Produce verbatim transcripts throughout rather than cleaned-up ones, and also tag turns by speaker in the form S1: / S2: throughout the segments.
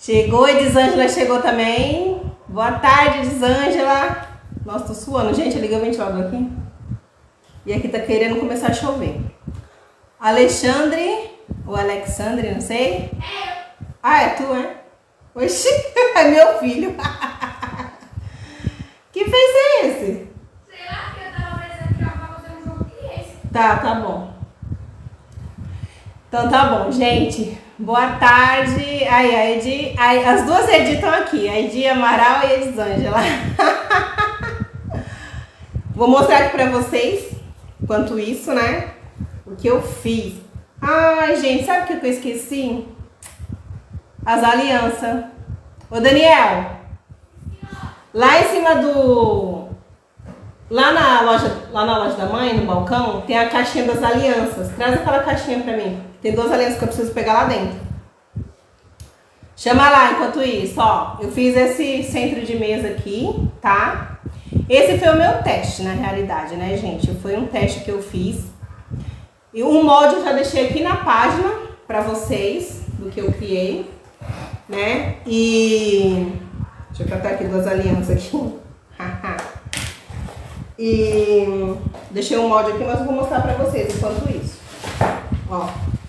S1: Chegou, Elisângela chegou também. Boa tarde, Elisângela. Nossa, tô suando. Gente, liga o ventilador aqui. E aqui tá querendo começar a chover. Alexandre, ou Alexandre, não sei. Ah, é tu, é? Oxi, é meu filho. Que fez é esse?
S2: Sei lá, que eu tava pensando que eu tava fazendo um jogo que esse.
S1: Tá, tá bom. Então tá bom, gente. Boa tarde. Aí, a Edi, aí, as duas Edi estão aqui, a Edi Amaral e a Elisângela. Vou mostrar aqui pra vocês, enquanto isso, né, o que eu fiz. Ai, gente, sabe o que eu esqueci? As alianças. Ô, Daniel, lá em cima do... Lá na loja, lá na loja da mãe, no balcão, tem a caixinha das alianças. Traz aquela caixinha pra mim. Tem duas alianças que eu preciso pegar lá dentro. Chama lá enquanto isso, ó. Eu fiz esse centro de mesa aqui, tá? Esse foi o meu teste, na realidade, né, gente? Foi um teste que eu fiz. E o molde eu já deixei aqui na página pra vocês, do que eu criei, né? E... deixa eu catar aqui duas alianças aqui. E deixei um molde aqui, mas eu vou mostrar pra vocês enquanto isso. Ó.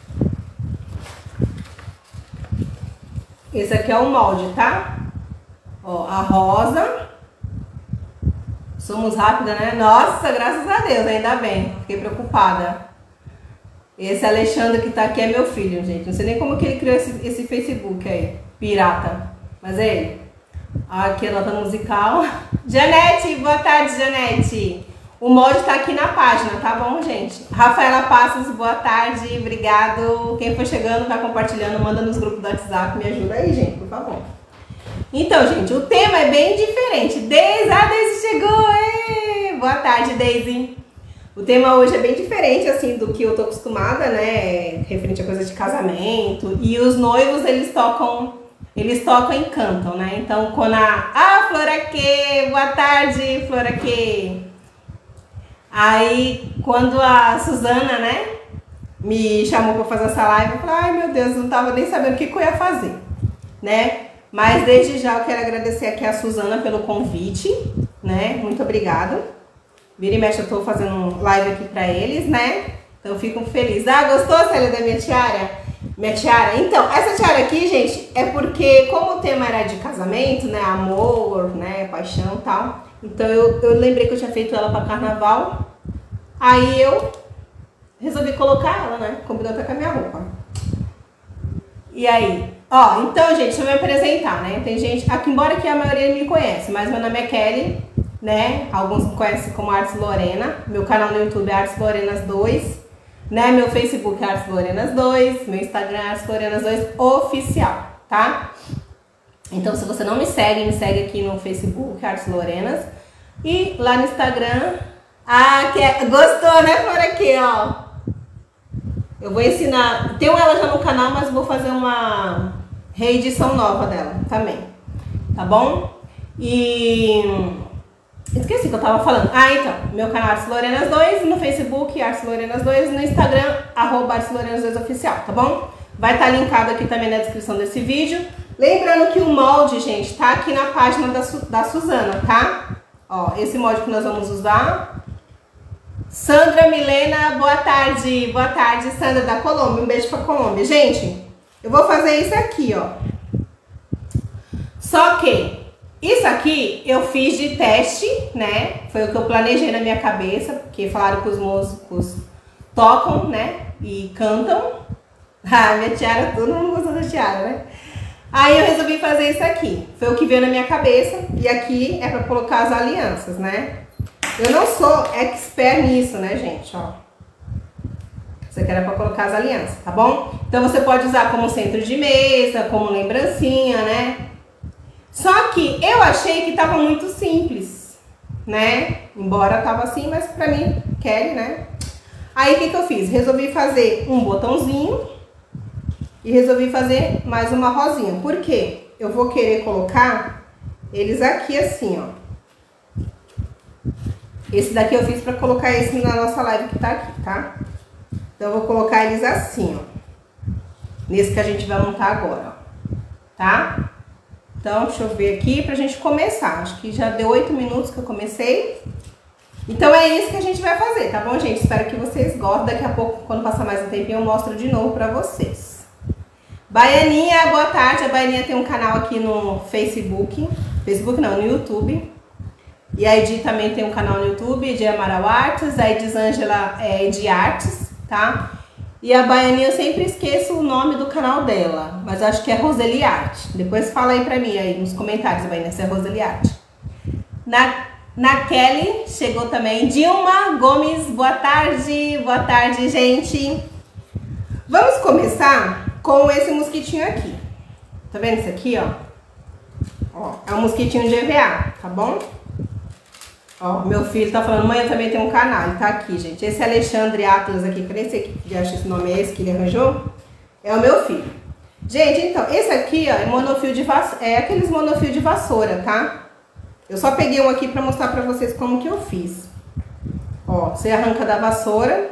S1: Esse aqui é o molde, tá? Ó, a rosa. Somos rápida, né? Nossa, graças a Deus, ainda bem. Fiquei preocupada. Esse Alexandre que tá aqui é meu filho, gente. Não sei nem como que ele criou esse, esse Facebook aí. Pirata. Mas é ele. Aqui a nota musical. Janete, boa tarde, Janete. O molde tá aqui na página, tá bom, gente? Rafaela Passos, boa tarde, obrigado. Quem for chegando, vai compartilhando, manda nos grupos do WhatsApp, me ajuda aí, gente, por favor. Então, gente, o tema é bem diferente. Deise, a Deise chegou! Ei! Boa tarde, Deise. O tema hoje é bem diferente, assim, do que eu tô acostumada, né? Referente a coisa de casamento. E os noivos, eles tocam... Eles tocam e cantam, né? Então, quando a... Ah, Floraquê! Boa tarde, Floraquê! Aí, quando a Suzana, né, me chamou pra fazer essa live, eu falei, ai meu Deus, eu não tava nem sabendo o que, que eu ia fazer, né? Mas desde já eu quero agradecer aqui a Suzana pelo convite, né? Muito obrigada. Vira e mexe, eu tô fazendo live aqui pra eles, né? Então eu fico feliz. Ah, gostou, Célia, da minha tiara? Minha tiara? Então, essa tiara aqui, gente, é porque como o tema era de casamento, né, amor, né, paixão e tal... Então eu, eu lembrei que eu tinha feito ela para carnaval. Aí eu resolvi colocar ela, né? Combinou até com a minha roupa. E aí? Ó, então, gente, deixa eu me apresentar, né? Tem gente... Aqui, embora que a maioria me conhece, mas meu nome é Kelly, né? Alguns me conhecem como Artes Lorena. Meu canal no YouTube é Artes Lorenas dois. Né? Meu Facebook é Artes Lorenas dois. Meu Instagram é Artes Lorenas dois Oficial, tá? Então, se você não me segue, me segue aqui no Facebook, Artes Lorenas. E lá no Instagram... Ah, que é... Gostou, né, por aqui, ó. Eu vou ensinar... Tenho ela já no canal, mas vou fazer uma reedição nova dela também. Tá bom? E... Esqueci o que eu tava falando. Ah, então. Meu canal Artes Lorenas dois. No Facebook, Artes Lorenas dois. No Instagram, arroba Artes Lorenas dois Oficial, tá bom? Vai estar linkado aqui também na descrição desse vídeo. Lembrando que o molde, gente, tá aqui na página da, Su da Suzana, tá? Ó, esse molde que nós vamos usar. Sandra Milena, boa tarde. Boa tarde, Sandra da Colômbia. Um beijo pra Colômbia. Gente, eu vou fazer isso aqui, ó. Só que isso aqui eu fiz de teste, né? Foi o que eu planejei na minha cabeça, porque falaram que os músicos tocam, né? E cantam. Ah, minha tiara, todo mundo gosta da tiara, né? Aí eu resolvi fazer isso aqui. Foi o que veio na minha cabeça. E aqui é pra colocar as alianças, né? Eu não sou expert nisso, né, gente? Ó. Isso aqui era pra colocar as alianças, tá bom? Então você pode usar como centro de mesa, como lembrancinha, né? Só que eu achei que tava muito simples, né? Embora tava assim, mas pra mim, Kelly, né? Aí o que que eu fiz? Resolvi fazer um botãozinho. E resolvi fazer mais uma rosinha. Por quê? Eu vou querer colocar eles aqui assim, ó. Esse daqui eu fiz pra colocar esse na nossa live que tá aqui, tá? Então eu vou colocar eles assim, ó. Nesse que a gente vai montar agora, ó. Tá? Então, deixa eu ver aqui pra gente começar. Acho que já deu oito minutos que eu comecei. Então é isso que a gente vai fazer, tá bom, gente? Espero que vocês gostem. Daqui a pouco, quando passar mais um tempinho, eu mostro de novo pra vocês. Baianinha, boa tarde. A Baianinha tem um canal aqui no Facebook. Facebook não, no YouTube. E a Edi também tem um canal no YouTube, Edi Amaral Artes. A Edisângela é Edi Artes, tá? E a Baianinha, eu sempre esqueço o nome do canal dela, mas acho que é Roseli Arte. Depois fala aí pra mim, aí nos comentários, Baianinha, se é Roseli Arte. Na, na Kelly chegou também. Dilma Gomes, boa tarde. Boa tarde, gente. Vamos começar com esse mosquitinho aqui. Tá vendo isso aqui, ó? Ó, é um mosquitinho de E V A, tá bom? Ó, meu filho tá falando, mãe, eu também tenho um canal, ele tá aqui, gente. Esse Alexandre Atlas aqui, que nem sei que acho esse nome é esse que ele arranjou, é o meu filho. Gente, então, esse aqui, ó, é monofio de vassoura, é aqueles monofio de vassoura, tá? Eu só peguei um aqui pra mostrar pra vocês como que eu fiz. Ó, você arranca da vassoura.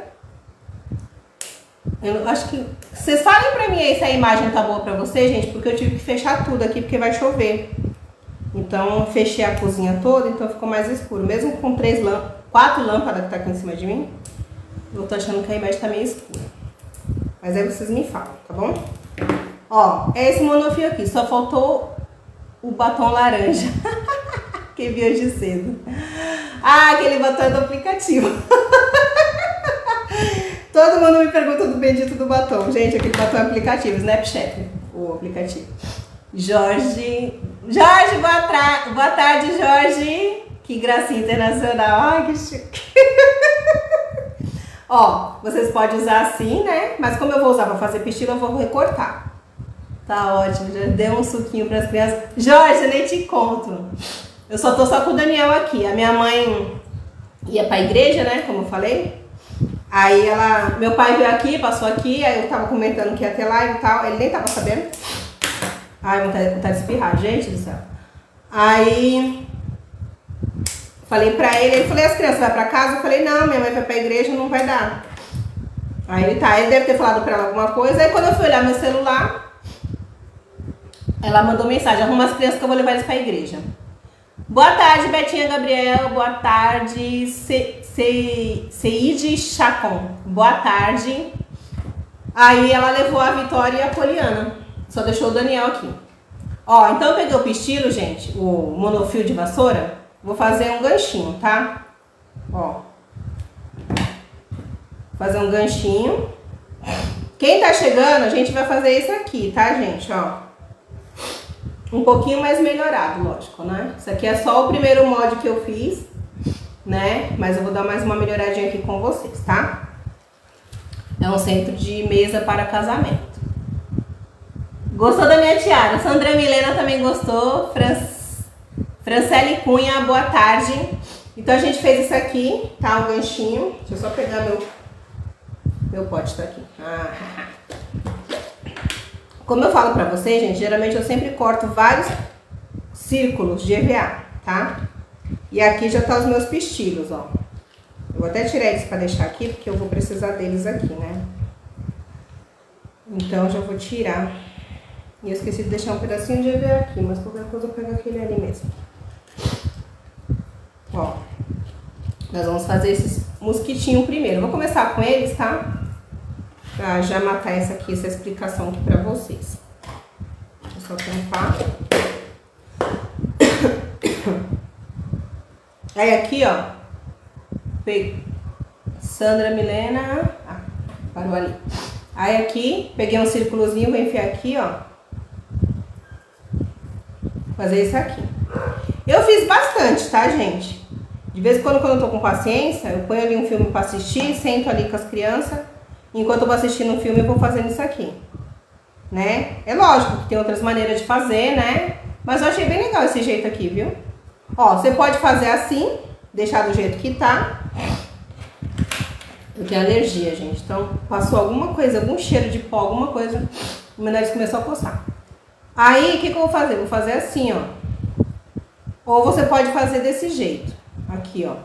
S1: Eu acho que... Vocês falem pra mim aí se a imagem tá boa pra vocês, gente, porque eu tive que fechar tudo aqui, porque vai chover. Então, eu fechei a cozinha toda, então ficou mais escuro. Mesmo com três lâmpadas, quatro lâmpadas que tá aqui em cima de mim, eu tô achando que a imagem tá meio escura. Mas aí vocês me falam, tá bom? Ó, é esse monofio aqui. Só faltou o batom laranja. Que vi hoje cedo. Ah, aquele batom é do aplicativo. Todo mundo me pergunta do bendito do batom. Gente, aquele batom é aplicativo, Snapchat, o aplicativo. Jorge... Jorge, boa, tra... boa tarde, Jorge. Que gracinha internacional. Ai, que chique. Ó, vocês podem usar assim, né? Mas como eu vou usar pra fazer piscina, eu vou recortar. Tá ótimo, já deu um suquinho pras crianças. Jorge, eu nem te conto. Eu só tô só com o Daniel aqui. A minha mãe ia pra igreja, né? Como eu falei. Aí ela... Meu pai veio aqui, passou aqui. Aí eu tava comentando que ia ter live e tal. Ele nem tava sabendo. Ai, vontade, vontade de espirrar, gente do céu. Aí, falei pra ele, ele falou, as crianças vão pra casa? Eu falei, não, minha mãe vai pra igreja, não vai dar. Aí ele tá, ele deve ter falado pra ela alguma coisa. Aí quando eu fui olhar meu celular, ela mandou mensagem, arruma as crianças que eu vou levar eles pra igreja. Boa tarde, Betinha Gabriel, boa tarde, Ce, Ce, Ceide Chacon, boa tarde. Aí ela levou a Vitória e a Poliana. Só deixou o Daniel aqui. Ó, então eu peguei o pistilo, gente, o monofio de vassoura. Vou fazer um ganchinho, tá? Ó. Fazer um ganchinho. Quem tá chegando, a gente vai fazer isso aqui, tá, gente? Ó. Um pouquinho mais melhorado, lógico, né? Isso aqui é só o primeiro mod que eu fiz, né? Mas eu vou dar mais uma melhoradinha aqui com vocês, tá? É um centro de mesa para casamento. Gostou da minha tiara? Sandra Milena também gostou. Fran... Francele Cunha, boa tarde. Então a gente fez isso aqui, tá? O ganchinho. Deixa eu só pegar meu... Meu pote tá aqui. Ah. Como eu falo pra vocês, gente, geralmente eu sempre corto vários círculos de E V A, tá? E aqui já tá os meus pistilos, ó. Eu vou até tirar eles pra deixar aqui, porque eu vou precisar deles aqui, né? Então já vou tirar. E eu esqueci de deixar um pedacinho de E V A aqui, mas qualquer coisa eu pego aquele ali mesmo. Ó, nós vamos fazer esses mosquitinhos primeiro. Eu vou começar com eles, tá? Pra já matar essa aqui, essa explicação aqui pra vocês. Deixa eu só tampar. Aí aqui, ó, peguei Sandra Milena, ah, parou ali. Aí aqui, peguei um círculozinho, vou enfiar aqui, ó. Fazer isso aqui. Eu fiz bastante, tá, gente? De vez em quando, quando eu tô com paciência, eu ponho ali um filme pra assistir, sento ali com as crianças. Enquanto eu vou assistindo um filme, eu vou fazendo isso aqui. Né? É lógico que tem outras maneiras de fazer, né? Mas eu achei bem legal esse jeito aqui, viu? Ó, você pode fazer assim, deixar do jeito que tá. Eu tenho alergia, gente. Então, passou alguma coisa, algum cheiro de pó, alguma coisa, o meu nariz começou a coçar. Aí, o que que eu vou fazer? Vou fazer assim, ó. Ou você pode fazer desse jeito. Aqui, ó.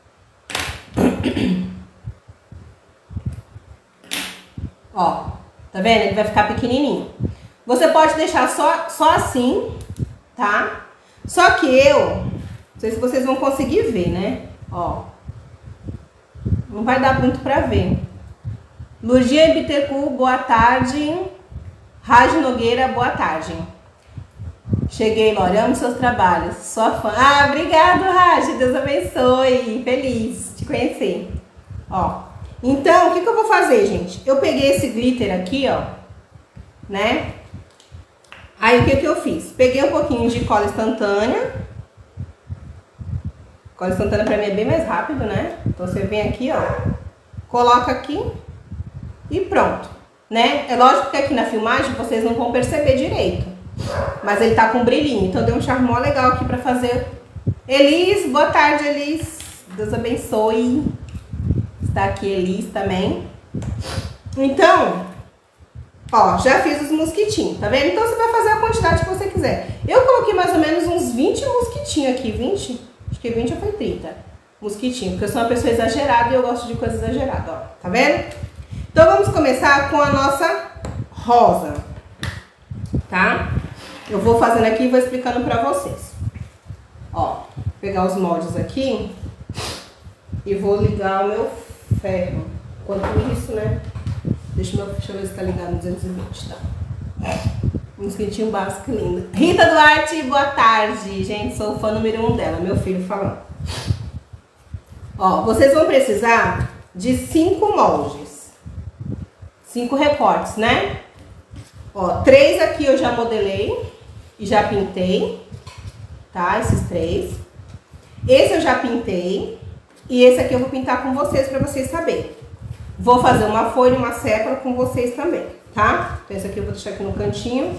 S1: Ó. Tá vendo? Ele vai ficar pequenininho. Você pode deixar só, só assim, tá? Só que eu, não sei se vocês vão conseguir ver, né? Ó, não vai dar muito pra ver. Lurgia Bittencourt, boa tarde. Raj Nogueira, boa tarde. Cheguei, Lore, amo seus trabalhos, sua fã. Ah, obrigado, Raj, Deus abençoe. Feliz de conhecer. Ó, então, o que que eu vou fazer, gente? Eu peguei esse glitter aqui, ó, né? Aí, o que que eu fiz? Peguei um pouquinho de cola instantânea. Cola instantânea pra mim é bem mais rápido, né? Então, você vem aqui, ó, coloca aqui e pronto, né? É lógico que aqui na filmagem vocês não vão perceber direito, mas ele tá com brilhinho, então deu um charme mó legal aqui pra fazer. Elis, boa tarde, Elis. Deus abençoe. Está aqui Elis também. Então, ó, já fiz os mosquitinhos, tá vendo? Então você vai fazer a quantidade que você quiser. Eu coloquei mais ou menos uns vinte mosquitinhos aqui, vinte, acho que vinte ou foi trinta mosquitinhos, porque eu sou uma pessoa exagerada e eu gosto de coisa exagerada, ó, tá vendo? Então vamos começar com a nossa rosa, tá? Eu vou fazendo aqui e vou explicando pra vocês. Ó, vou pegar os moldes aqui e vou ligar o meu ferro. Enquanto isso, né? Deixa, meu, deixa eu ver se tá ligado no duzentos e vinte, tá? Um mosquitinho básico lindo. Rita Duarte, boa tarde. Gente, sou o fã número um dela, meu filho falando. Ó, vocês vão precisar de cinco moldes. Cinco recortes, né? Ó, três aqui eu já modelei e já pintei, tá? Esses três. Esse eu já pintei e esse aqui eu vou pintar com vocês pra vocês saberem. Vou fazer uma folha e uma sépala com vocês também, tá? Então esse aqui eu vou deixar aqui no cantinho.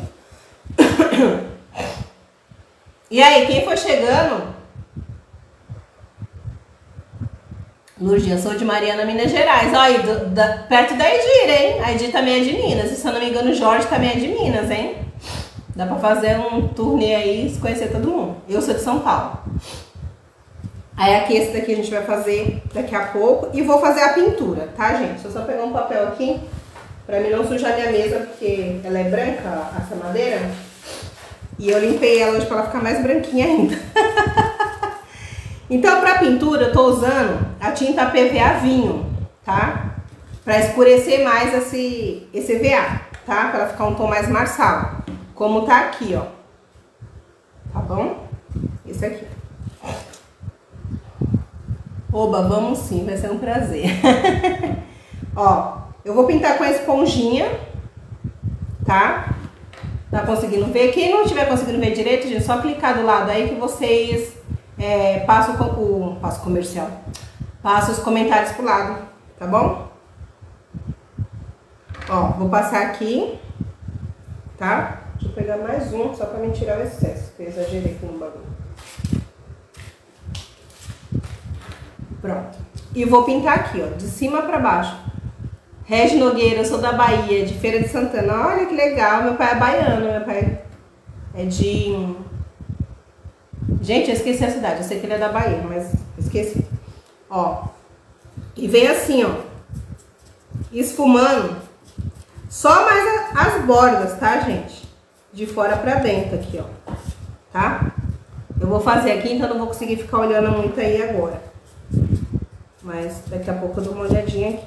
S1: E aí, quem for chegando... Lurgia, sou de Mariana, Minas Gerais. Ó, aí, do, da, perto da Edir, hein? A Edir também é de Minas. E se eu não me engano, o Jorge também é de Minas, hein? Dá pra fazer um turnê aí e conhecer todo mundo. Eu sou de São Paulo. Aí aqui, esse daqui a gente vai fazer daqui a pouco. E vou fazer a pintura, tá, gente? Deixa eu só pegar um papel aqui pra mim não sujar minha mesa, porque ela é branca, essa madeira. E eu limpei ela hoje pra ela ficar mais branquinha ainda. Então, pra pintura, eu tô usando a tinta P V A vinho, tá? Pra escurecer mais esse, esse V A, tá? Pra ela ficar um tom mais marçal. Como tá aqui, ó. Tá bom? Esse aqui. Oba, vamos sim, vai ser um prazer. Ó, eu vou pintar com a esponjinha, tá? Tá conseguindo ver? Quem não estiver conseguindo ver direito, gente, só clicar do lado aí que vocês... É, passa o, o passo comercial, passa os comentários pro lado, tá bom? Ó, vou passar aqui, tá? Deixa eu pegar mais um, só pra me tirar o excesso, que eu exagerei aqui no bagulho. Pronto. E vou pintar aqui, ó, de cima pra baixo. Regi Nogueira, eu sou da Bahia, de Feira de Santana. Olha que legal, meu pai é baiano, meu pai é de... Gente, eu esqueci a cidade, eu sei que ele é da Bahia, mas esqueci. Ó, e vem assim, ó, esfumando só mais as bordas, tá, gente? De fora pra dentro aqui, ó, tá? Eu vou fazer aqui, então não vou conseguir ficar olhando muito aí agora. Mas daqui a pouco eu dou uma olhadinha aqui.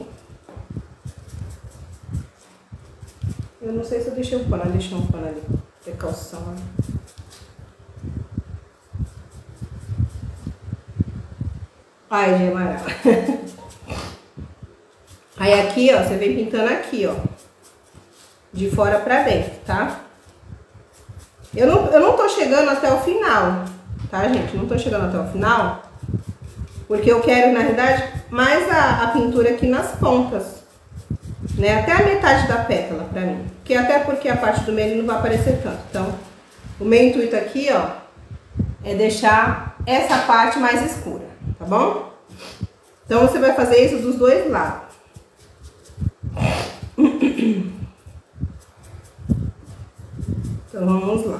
S1: Eu não sei se eu deixei o pano, deixei um pano ali, precaução, né? Ai, Gemaral. Aí aqui, ó, você vem pintando aqui, ó, de fora pra dentro, tá? Eu não, eu não tô chegando até o final, tá, gente? Não tô chegando até o final, porque eu quero, na verdade, mais a, a pintura aqui nas pontas, né? Até a metade da pétala pra mim. Porque, até porque a parte do meio não vai aparecer tanto. Então, o meu intuito aqui, ó, é deixar essa parte mais escura. Tá bom? Então, você vai fazer isso dos dois lados. Então, vamos lá.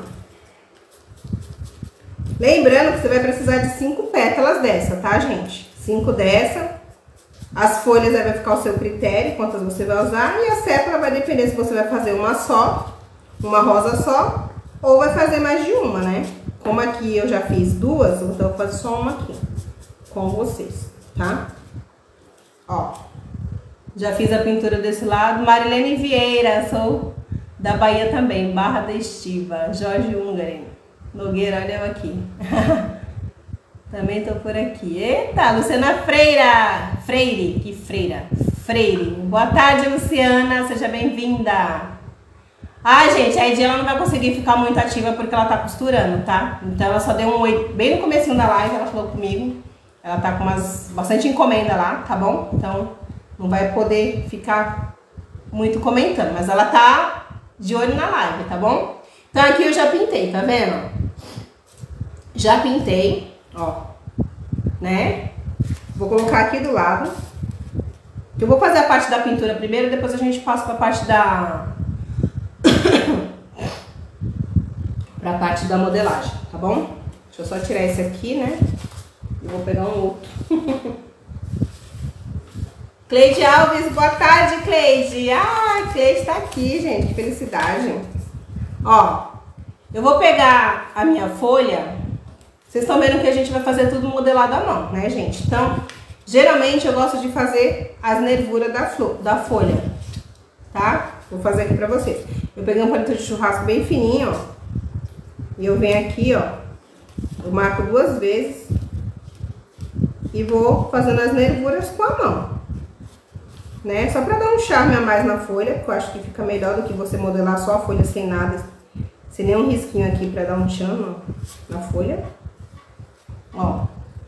S1: Lembrando que você vai precisar de cinco pétalas dessa, tá, gente? Cinco dessa. As folhas aí vai ficar ao seu critério, quantas você vai usar. E a sépola vai depender se você vai fazer uma só, uma rosa só, ou vai fazer mais de uma, né? Como aqui eu já fiz duas, então eu vou fazer só uma aqui com vocês, tá? Ó, já fiz a pintura desse lado. Marilene Vieira, sou da Bahia também, Barra da Estiva. Jorge Húngaro, Nogueira, olha eu aqui. Também tô por aqui. Eita, Luciana Freira, Freire, que freira, Freire. Boa tarde, Luciana, seja bem-vinda. Ah, gente, a Edi ela não vai conseguir ficar muito ativa porque ela tá costurando, tá? Então ela só deu um oi bem no comecinho da live, ela falou comigo. Ela tá com umas, bastante encomenda lá, tá bom? Então não vai poder ficar muito comentando, mas ela tá de olho na live, tá bom? Então aqui eu já pintei, tá vendo? Já pintei, ó, né? Vou colocar aqui do lado. Eu vou fazer a parte da pintura primeiro, depois a gente passa pra parte da... pra parte da modelagem, tá bom? Deixa eu só tirar esse aqui, né? Eu vou pegar um outro. Cleide Alves, boa tarde, Cleide. Ah, Cleide tá aqui, gente, que felicidade. Ó, eu vou pegar a minha folha. Vocês estão vendo que a gente vai fazer tudo modelado à mão, né, gente? Então, geralmente eu gosto de fazer as nervuras da, flor, da folha, tá? Vou fazer aqui pra vocês. Eu peguei um palito de churrasco bem fininho, ó. E eu venho aqui, ó. Eu marco duas vezes. E vou fazendo as nervuras com a mão. Né? Só pra dar um charme a mais na folha, porque eu acho que fica melhor do que você modelar só a folha sem nada. Sem nenhum risquinho aqui pra dar um tchan na folha. Ó.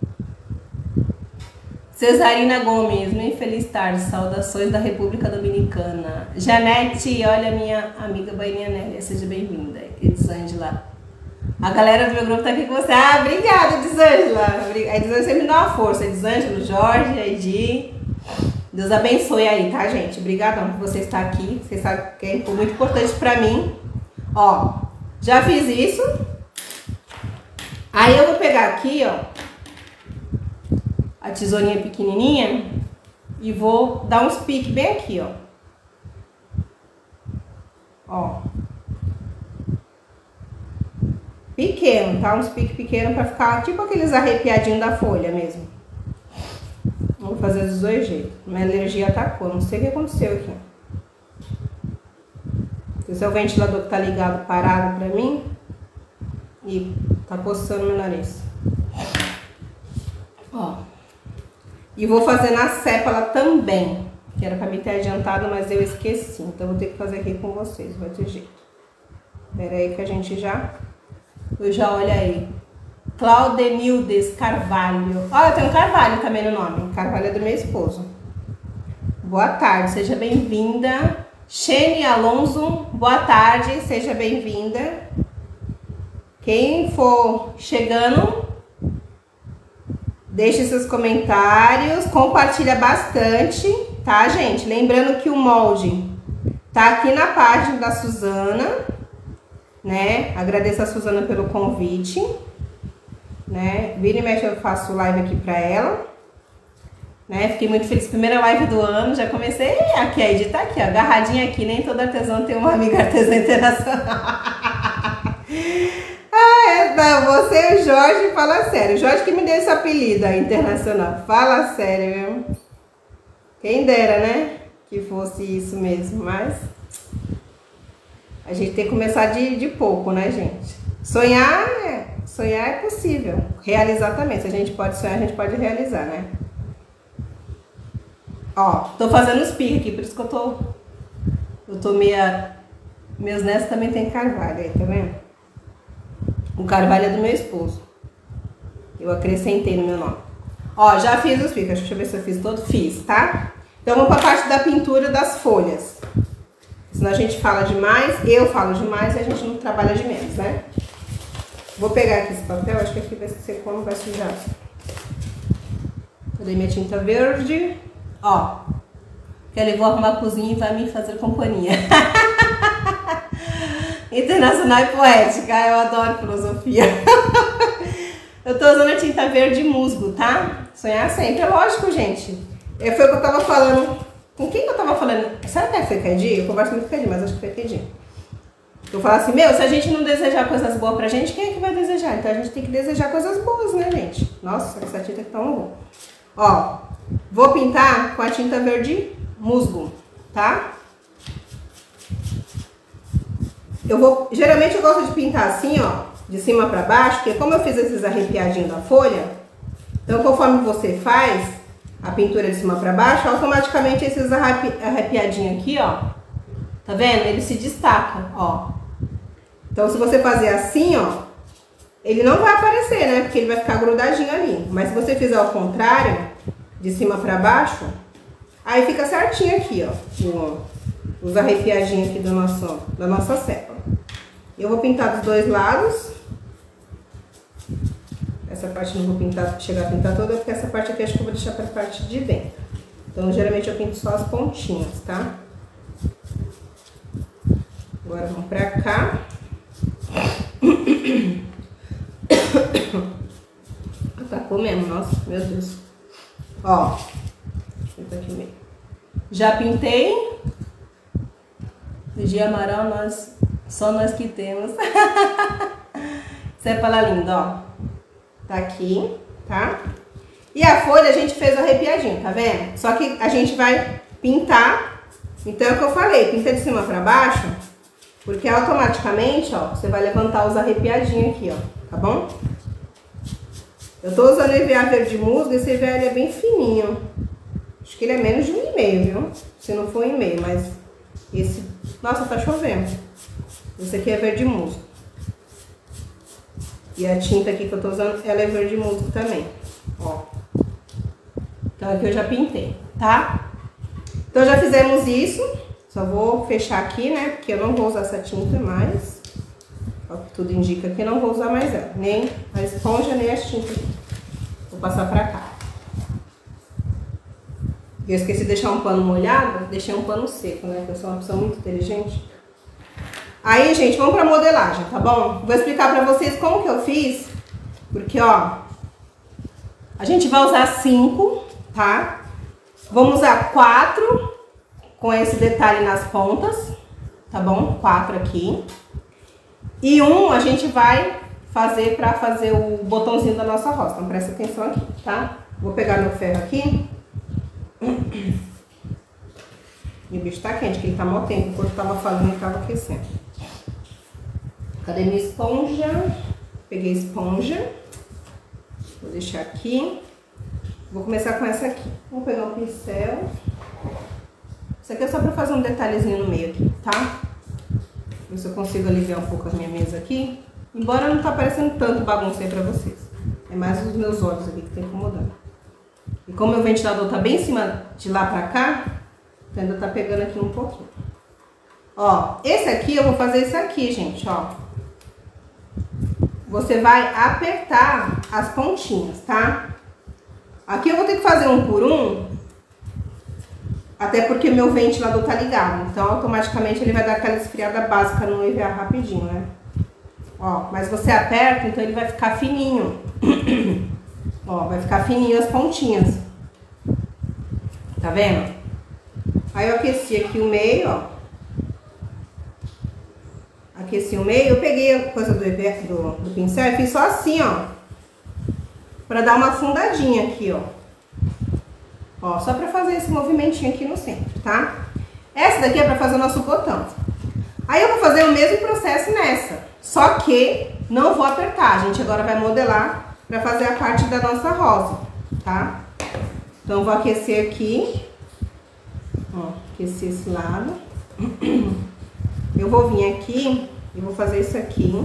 S1: Cesarina Gomes, bem feliz tarde, saudações da República Dominicana. Janete, olha minha amiga Baininha Nélia, seja bem-vinda. Elisângela. A galera do meu grupo tá aqui com você. Ah, obrigada, Elisângela. A Elisângela sempre me dá uma força. Elisângela, Jorge, Edi. Deus abençoe aí, tá, gente? Obrigadão por você estar aqui. Vocês sabem que é muito importante pra mim. Ó, já fiz isso. Aí eu vou pegar aqui, ó, a tesourinha pequenininha e vou dar uns piques bem aqui, ó. Ó. Pequeno, tá? Uns piques pequenos pra ficar tipo aqueles arrepiadinhos da folha mesmo. Vou fazer dos dois jeitos. Minha alergia atacou, não sei o que aconteceu aqui. Esse é o ventilador que tá ligado, parado pra mim. E tá coçando meu nariz. Ó. E vou fazer na sépola também. Que era pra me ter adiantado, mas eu esqueci. Então vou ter que fazer aqui com vocês, vai ter jeito. Pera aí que a gente já... Eu já olho aí. Claudenildes Carvalho. Olha, tem um Carvalho também no nome. Carvalho é do meu esposo. Boa tarde, seja bem-vinda. Shane Alonso, boa tarde, seja bem-vinda. Quem for chegando, deixe seus comentários, compartilha bastante, tá, gente? Lembrando que o molde tá aqui na página da Suzana, né? Agradeço a Suzana pelo convite, né? Vira e mexe eu faço live aqui pra ela, né? Fiquei muito feliz, primeira live do ano, já comecei, aqui a Edi tá aqui, ó, agarradinha aqui, nem todo artesão tem uma amiga artesã internacional. Ah, é, não, você e o Jorge, fala sério. O Jorge que me deu esse apelido aí, internacional. Fala sério, viu? Quem dera, né? Que fosse isso mesmo, mas... A gente tem que começar de, de pouco, né, gente? Sonhar é, sonhar é possível. Realizar também. Se a gente pode sonhar, a gente pode realizar, né? Ó, tô fazendo os piques aqui, por isso que eu tô... Eu tô meia... Meus netos também tem carvalho aí, tá vendo? O carvalho é do meu esposo. Eu acrescentei no meu nome. Ó, já fiz os piques. Deixa eu ver se eu fiz todo. Fiz, tá? Então vamos pra parte da pintura das folhas. Senão a gente fala demais, eu falo demais e a gente não trabalha de menos, né? Vou pegar aqui esse papel, acho que aqui vai ser como vai sujar. Cadê minha tinta verde? Ó. Kelly, vou arrumar a cozinha e vai me fazer companhia. Internacional e poética, eu adoro filosofia. Eu tô usando a tinta verde musgo, tá? Sonhar sempre, é lógico, gente. É, foi o que eu tava falando. Com quem que eu tava falando? Será que foi Cadinho? Eu converso muito com Cadinho, mas acho que foi Cadinho. Eu falo assim, meu, se a gente não desejar coisas boas pra gente, quem é que vai desejar? Então a gente tem que desejar coisas boas, né, gente? Nossa, essa tinta aqui tá uma boa. Ó, vou pintar com a tinta verde musgo, tá? Eu vou, geralmente eu gosto de pintar assim, ó, de cima pra baixo, porque como eu fiz esses arrepiadinhos da folha, então conforme você faz a pintura de cima pra baixo, automaticamente esses arrepi, arrepiadinhos aqui, ó, tá vendo? Ele se destaca, ó. Então se você fazer assim, ó, ele não vai aparecer, né? Porque ele vai ficar grudadinho ali. Mas se você fizer ao contrário, de cima pra baixo, aí fica certinho aqui, ó, os arrepiadinhos aqui do nosso, da nossa cepa. Eu vou pintar dos dois lados. Essa parte não vou pintar, chegar a pintar toda, porque essa parte aqui acho que eu vou deixar para a parte de dentro. Então, geralmente eu pinto só as pontinhas, tá? Agora vamos pra cá. Atacou mesmo, nossa, meu Deus. Ó, pinta aqui mesmo. Já pintei. De amarelo, nós, só nós que temos. Sepala linda, ó. Tá aqui, tá? E a folha a gente fez o arrepiadinho, tá vendo? Só que a gente vai pintar. Então é o que eu falei, pinta de cima pra baixo, porque automaticamente, ó, você vai levantar os arrepiadinhos aqui, ó, tá bom? Eu tô usando o E V A verde musgo, esse E V A ele é bem fininho. Acho que ele é menos de um e meio, viu? Se não for um e meio, mas esse... Nossa, tá chovendo. Esse aqui é verde musgo. E a tinta aqui que eu tô usando, ela é verde musgo também, ó. Então aqui eu já pintei, tá? Então já fizemos isso. Só vou fechar aqui, né? Porque eu não vou usar essa tinta mais. Ó, que tudo indica que eu não vou usar mais ela. Nem a esponja, nem as tintas. Vou passar pra cá. Eu esqueci de deixar um pano molhado, deixei um pano seco, né? Porque eu sou uma pessoa muito inteligente. Aí, gente, vamos pra modelagem, tá bom? Vou explicar pra vocês como que eu fiz. Porque, ó, a gente vai usar cinco, tá? Vamos usar quatro com esse detalhe nas pontas, tá bom? Quatro aqui. E um a gente vai fazer pra fazer o botãozinho da nossa rosa. Então, presta atenção aqui, tá? Vou pegar meu ferro aqui. E o bicho tá quente, que ele tá mó tempo. Enquanto eu tava falando, ele tava aquecendo. Cadê minha esponja? Peguei a esponja. Vou deixar aqui. Vou começar com essa aqui. Vou pegar um pincel. Isso aqui é só pra fazer um detalhezinho no meio aqui, tá? Ver se eu consigo aliviar um pouco a minha mesa aqui. Embora não tá parecendo tanto bagunça aí pra vocês. É mais os meus olhos aqui que tá incomodando. E como meu ventilador tá bem em cima de lá pra cá, então ainda tá pegando aqui um pouquinho. Ó, esse aqui eu vou fazer isso aqui, gente, ó. Você vai apertar as pontinhas, tá? Aqui eu vou ter que fazer um por um, até porque meu ventilador tá ligado. Então, automaticamente ele vai dar aquela esfriada básica no E V A rapidinho, né? Ó, mas você aperta, então ele vai ficar fininho. Ó, vai ficar fininho as pontinhas. Tá vendo? Aí eu aqueci aqui o meio, ó. Aqueci o meio, eu peguei a coisa do, do, do pincel e fiz só assim, ó. Pra dar uma afundadinha aqui, ó. Ó, só pra fazer esse movimentinho aqui no centro, tá? Essa daqui é pra fazer o nosso botão. Aí eu vou fazer o mesmo processo nessa. Só que não vou apertar, a gente agora vai modelar pra fazer a parte da nossa rosa, tá? Então eu vou aquecer aqui. Ó, aquecer esse lado. Eu vou vir aqui e vou fazer isso aqui.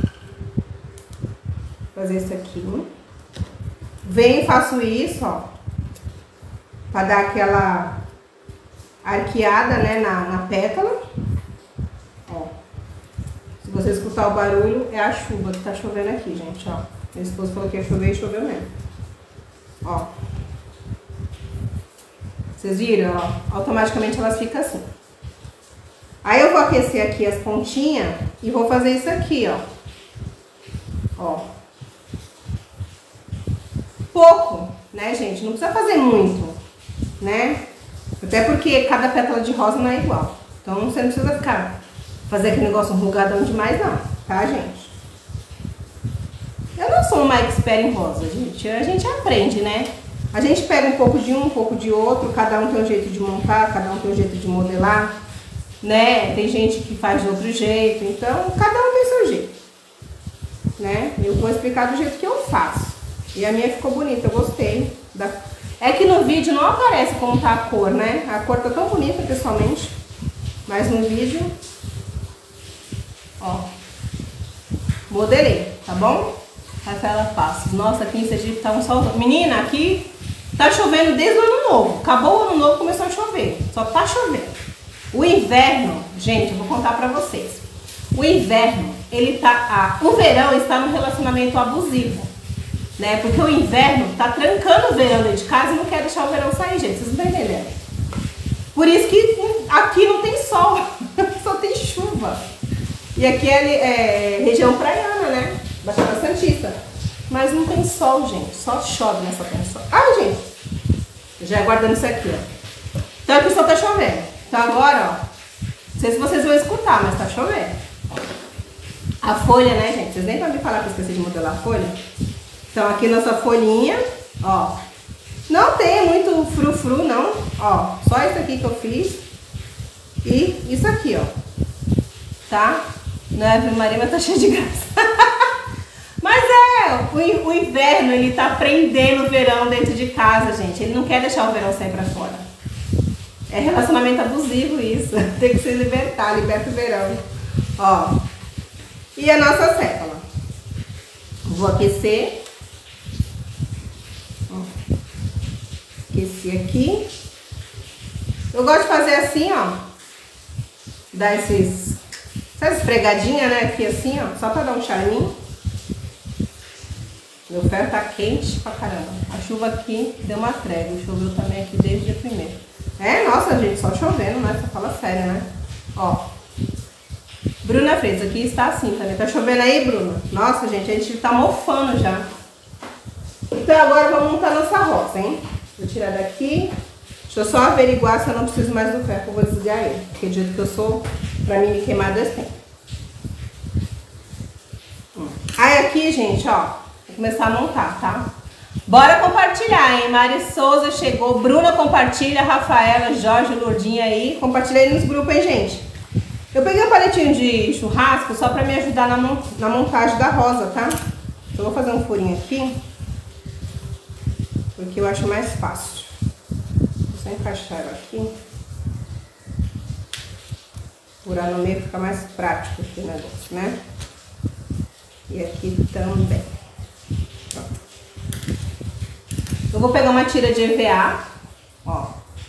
S1: Fazer isso aqui. Venho e faço isso, ó. Pra dar aquela arqueada, né, na, na pétala. Ó. Se você escutar o barulho, é a chuva que tá chovendo aqui, gente, ó. Meu esposo falou que ia chover e choveu mesmo. Ó. Vocês viram, ó? Automaticamente elas ficam assim. Aí eu vou aquecer aqui as pontinhas e vou fazer isso aqui, ó. Ó. Pouco, né, gente? Não precisa fazer muito. né? Até porque cada pétala de rosa não é igual. Então você não precisa ficar, fazer aquele negócio enrugadão demais não, tá, gente? Eu não sou uma expert em rosa, gente. A gente aprende, né? A gente pega um pouco de um, um pouco de outro, cada um tem um jeito de montar, cada um tem um jeito de modelar, né? Tem gente que faz de outro jeito, então cada um tem seu jeito, né? Eu vou explicar do jeito que eu faço. E a minha ficou bonita, eu gostei. Da... É que no vídeo não aparece como tá a cor, né? A cor tá tão bonita pessoalmente, mas no vídeo, ó, modelei, tá bom? Rafaela Passos. Nossa, aqui em Sergipe tá um sol. Menina, aqui tá chovendo desde o ano novo. Acabou o ano novo, começou a chover. Só tá chovendo. O inverno, gente, eu vou contar pra vocês. O inverno, ele tá. Ah, o verão está no relacionamento abusivo, né? Porque o inverno tá trancando o verão dentro de casa e não quer deixar o verão sair, gente. Vocês não estão entendendo? Por isso que aqui não tem sol, só tem chuva. E aqui é, é região praiana, né? Baixada Santista. Mas não tem sol, gente. Só chove nessa terra. Ah, gente. Já guardando isso aqui, ó. Então aqui só tá chovendo. Então agora, ó. Não sei se vocês vão escutar, mas tá chovendo. A folha, né, gente? Vocês nem podem me falar que eu esqueci de modelar a folha. Então aqui nossa folhinha, ó. Não tem muito frufru, não. Ó, só isso aqui que eu fiz. E isso aqui, ó. Tá? Não é, Maria, mas tá cheio de graça. Mas é, o, o inverno, ele tá prendendo o verão dentro de casa, gente. Ele não quer deixar o verão sair pra fora. É relacionamento abusivo isso. Tem que se libertar, liberta o verão. Ó. E a nossa sépola. Vou aquecer. Ó. Aqueci aqui. Eu gosto de fazer assim, ó. Dar esses... Essa esfregadinha, né? Aqui assim, ó. Só pra dar um charminho. Meu ferro tá quente pra caramba. A chuva aqui deu uma trégua. Choveu também aqui desde o dia primeiro. É, nossa, gente, só chovendo, né? Você fala sério, né? Ó. Bruna Freitas, aqui está assim também. Tá chovendo aí, Bruna? Nossa, gente, a gente tá mofando já. Então agora vamos montar nossa roça, hein? Vou tirar daqui. Deixa eu só averiguar se eu não preciso mais do ferro. Eu vou desligar ele. Porque do jeito que eu sou, pra mim me queimar dois tempos. Hum. Aí aqui, gente, ó. Vou começar a montar, tá? Bora compartilhar, hein? Mari Souza chegou, Bruna compartilha, Rafaela, Jorge, Lourdinha aí. Compartilha aí nos grupos, hein, gente? Eu peguei um palitinho de churrasco só pra me ajudar na, mon na montagem da rosa, tá? Eu vou fazer um furinho aqui. Porque eu acho mais fácil. Vou só encaixar ela aqui. Furar no meio fica mais prático esse negócio, né? E aqui também. Eu vou pegar uma tira de E V A, ó,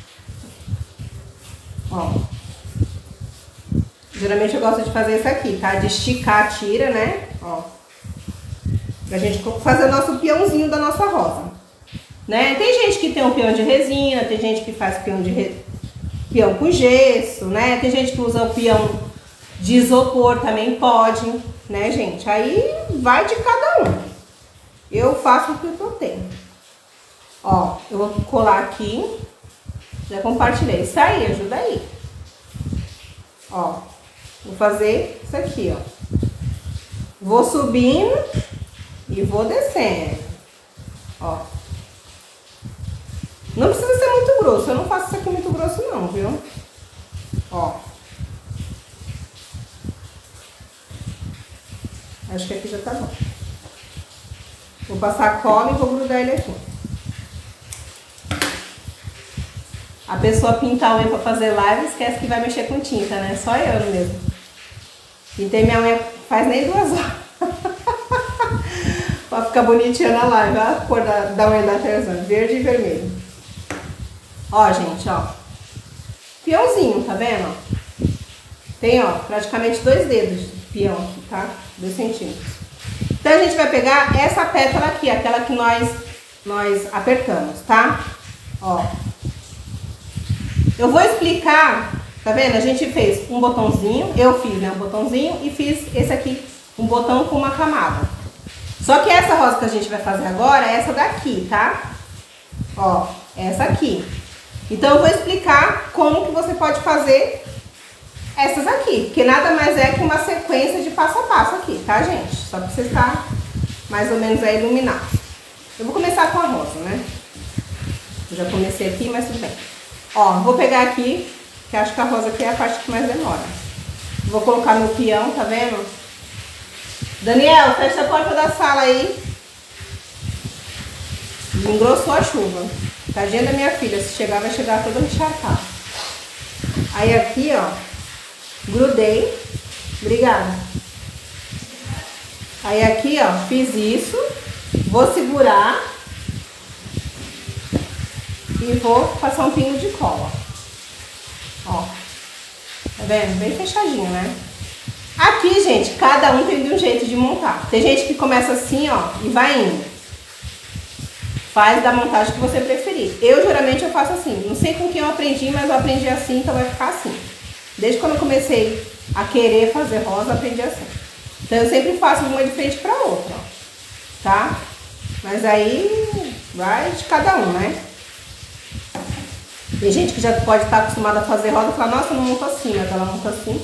S1: ó, geralmente eu gosto de fazer isso aqui, tá, de esticar a tira, né, ó, pra gente fazer o nosso peãozinho da nossa rosa, né, tem gente que tem um peão de resina, tem gente que faz peão de re... peão com gesso, né, tem gente que usa o peão de isopor, também pode, né, gente, aí vai de cada um. Eu faço o que eu tenho. Ó, eu vou colar aqui. Já compartilhei. Isso aí, ajuda aí. Ó, vou fazer isso aqui, ó. Vou subindo e vou descendo. Ó. Não precisa ser muito grosso. Eu não faço isso aqui muito grosso não, viu? Ó. Acho que aqui já tá bom. Vou passar cola e vou grudar ele aqui. A pessoa pinta a unha pra fazer live, esquece que vai mexer com tinta, né? Só eu mesmo. Pintei minha unha faz nem duas horas. Pra ficar bonitinha na live. Olha a cor da, da unha da Terezinha, verde e vermelho. Ó, gente, ó. Peãozinho, tá vendo? Tem, ó, praticamente dois dedos de peão aqui, tá? Dois centímetros. Então a gente vai pegar essa pétala aqui, aquela que nós, nós apertamos, tá? Ó. Eu vou explicar, tá vendo? A gente fez um botãozinho, eu fiz, né, um botãozinho e fiz esse aqui, um botão com uma camada. Só que essa rosa que a gente vai fazer agora é essa daqui, tá? Ó, essa aqui. Então eu vou explicar como que você pode fazer essas aqui, porque nada mais é que uma sequência de passo a passo aqui, tá, gente? Só pra você estar mais ou menos aí iluminado. Eu vou começar com a rosa, né? Eu já comecei aqui, mas tudo bem. Ó, vou pegar aqui, que acho que a rosa aqui é a parte que mais demora. Vou colocar no peão, tá vendo? Daniel, fecha a porta da sala aí. Engrossou a chuva. Tadinha da minha filha, se chegar vai chegar toda encharcada. Aí aqui, ó, grudei. Obrigada. Aí aqui, ó, fiz isso. Vou segurar. E vou passar um pingo de cola. Ó. Tá vendo? Bem fechadinho, né? Aqui, gente, cada um tem de um jeito de montar. Tem gente que começa assim, ó, e vai indo. Faz da montagem que você preferir. Eu, geralmente, eu faço assim. Não sei com quem eu aprendi, mas eu aprendi assim, então vai ficar assim. Desde quando eu comecei a querer fazer rosa, eu aprendi assim. Então, eu sempre faço uma de frente pra outra, ó. Tá? Mas aí, vai de cada um, né? Tem gente que já pode estar acostumada a fazer rosa e falar, nossa, eu não monto assim, mas ela monta assim.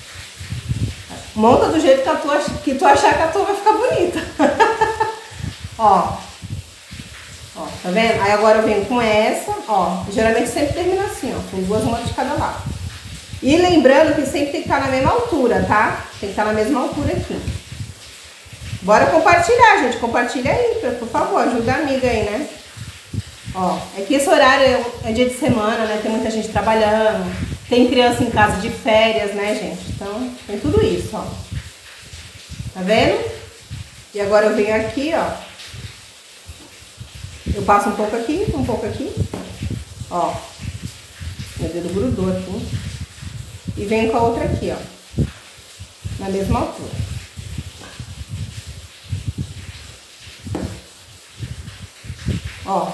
S1: Monta do jeito que, a tua, que tu achar que a tua vai ficar bonita. Ó. Ó, tá vendo? Aí agora eu venho com essa, ó. Geralmente sempre termina assim, ó. Com duas mãos de cada lado. E lembrando que sempre tem que estar na mesma altura, tá? Tem que estar na mesma altura aqui. Bora compartilhar, gente. Compartilha aí, por favor. Ajuda a amiga aí, né? Ó, é que esse horário é dia de semana, né? Tem muita gente trabalhando. Tem criança em casa de férias, né, gente? Então, tem tudo isso, ó. Tá vendo? E agora eu venho aqui, ó. Eu passo um pouco aqui, um pouco aqui. Ó. Meu dedo grudou aqui. E venho com a outra aqui, ó. Na mesma altura. Ó.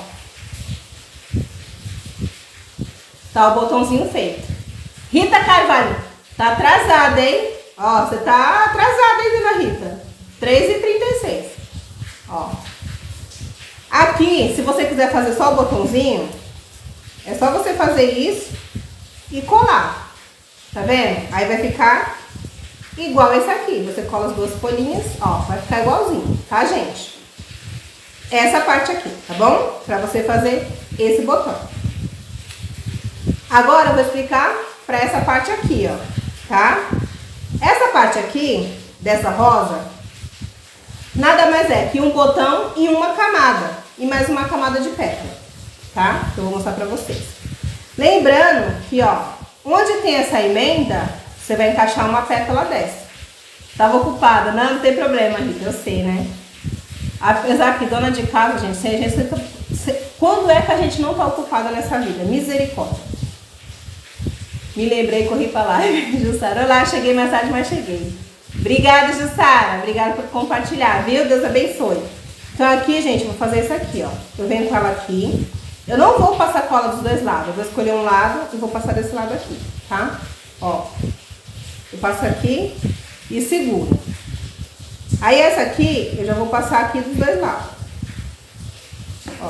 S1: Tá o botãozinho feito. Rita Carvalho, tá atrasada, hein? Ó, você tá atrasada, hein, dona Rita? três e trinta e seis. Ó. Aqui, se você quiser fazer só o botãozinho, é só você fazer isso e colar. Tá vendo? Aí vai ficar igual esse aqui. Você cola as duas folhinhas, ó, vai ficar igualzinho, tá, gente? Essa parte aqui, tá bom? Pra você fazer esse botão. Agora eu vou explicar pra essa parte aqui, ó, tá? Essa parte aqui, dessa rosa, nada mais é que um botão e uma camada. E mais uma camada de pétala, tá? Que eu vou mostrar pra vocês. Lembrando que, ó, onde tem essa emenda, você vai encaixar uma pétala dessa. Tava ocupada, não, não tem problema, Rita, eu sei, né? Apesar que dona de casa, gente, se a gente quando é que a gente não tá ocupada nessa vida? Misericórdia. Me lembrei e corri pra live. Jussara, olá, cheguei mais tarde, mas cheguei. Obrigada, Jussara. Obrigada por compartilhar, viu? Deus abençoe. Então aqui, gente, eu vou fazer isso aqui, ó. Eu venho com ela aqui. Eu não vou passar cola dos dois lados. Eu vou escolher um lado e vou passar desse lado aqui, tá? Ó. Eu passo aqui e seguro. Aí essa aqui, eu já vou passar aqui dos dois lados. Ó.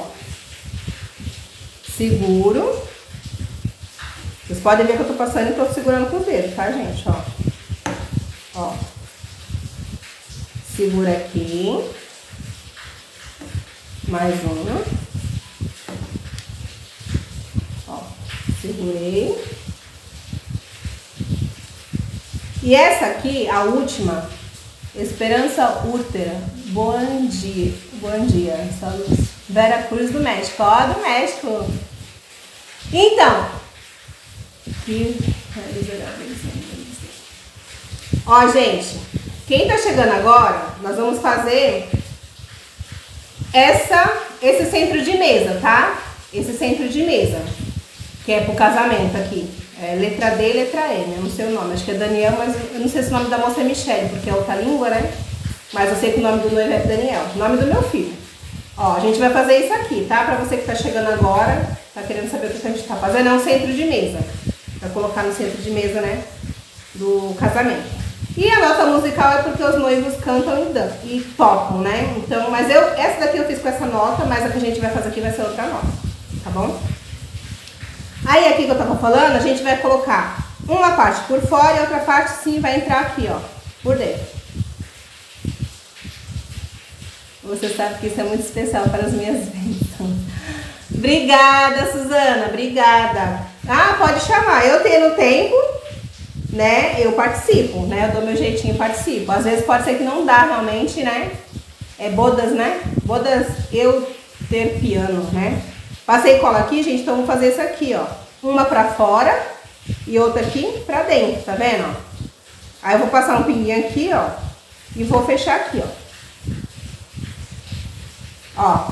S1: Seguro. Vocês podem ver que eu tô passando e tô segurando com o dedo, tá, gente? Ó. Ó. Segura aqui. Mais uma. Ó. Segurei. E essa aqui, a última, Esperança Útera. Bom dia. Bom dia. Saúde. Vera Cruz do México. Ó, do México. Então. Que... Ó, gente. Quem tá chegando agora, nós vamos fazer essa, esse centro de mesa, tá? Esse centro de mesa. Que é pro casamento aqui. É letra D e letra E, né? Não sei o nome. Acho que é Daniel, mas eu não sei se o nome da moça é Michele, porque é outra língua, né? Mas eu sei que o nome do noivo é Daniel. O nome do meu filho. Ó, a gente vai fazer isso aqui, tá? Pra você que tá chegando agora, tá querendo saber o que a gente tá fazendo, é um centro de mesa. Pra colocar no centro de mesa, né? Do casamento. E a nota musical é porque os noivos cantam e, dançam, e tocam, né? Então, mas eu, essa daqui eu fiz com essa nota, mas a que a gente vai fazer aqui vai ser outra nota, tá bom? Aí aqui que eu tava falando, a gente vai colocar uma parte por fora e outra parte sim vai entrar aqui, ó, por dentro. Você sabe que isso é muito especial para as minhas bênçãos. Obrigada, Suzana, obrigada. Ah, pode chamar. Eu tendo tempo, né, eu participo, né, eu dou meu jeitinho e participo. Às vezes pode ser que não dá realmente, né, é bodas, né, bodas eu ter piano, né. Passei cola aqui, gente, então vou fazer isso aqui, ó. Uma pra fora e outra aqui pra dentro, tá vendo, ó? Aí eu vou passar um pinguinho aqui, ó, e vou fechar aqui, ó. Ó.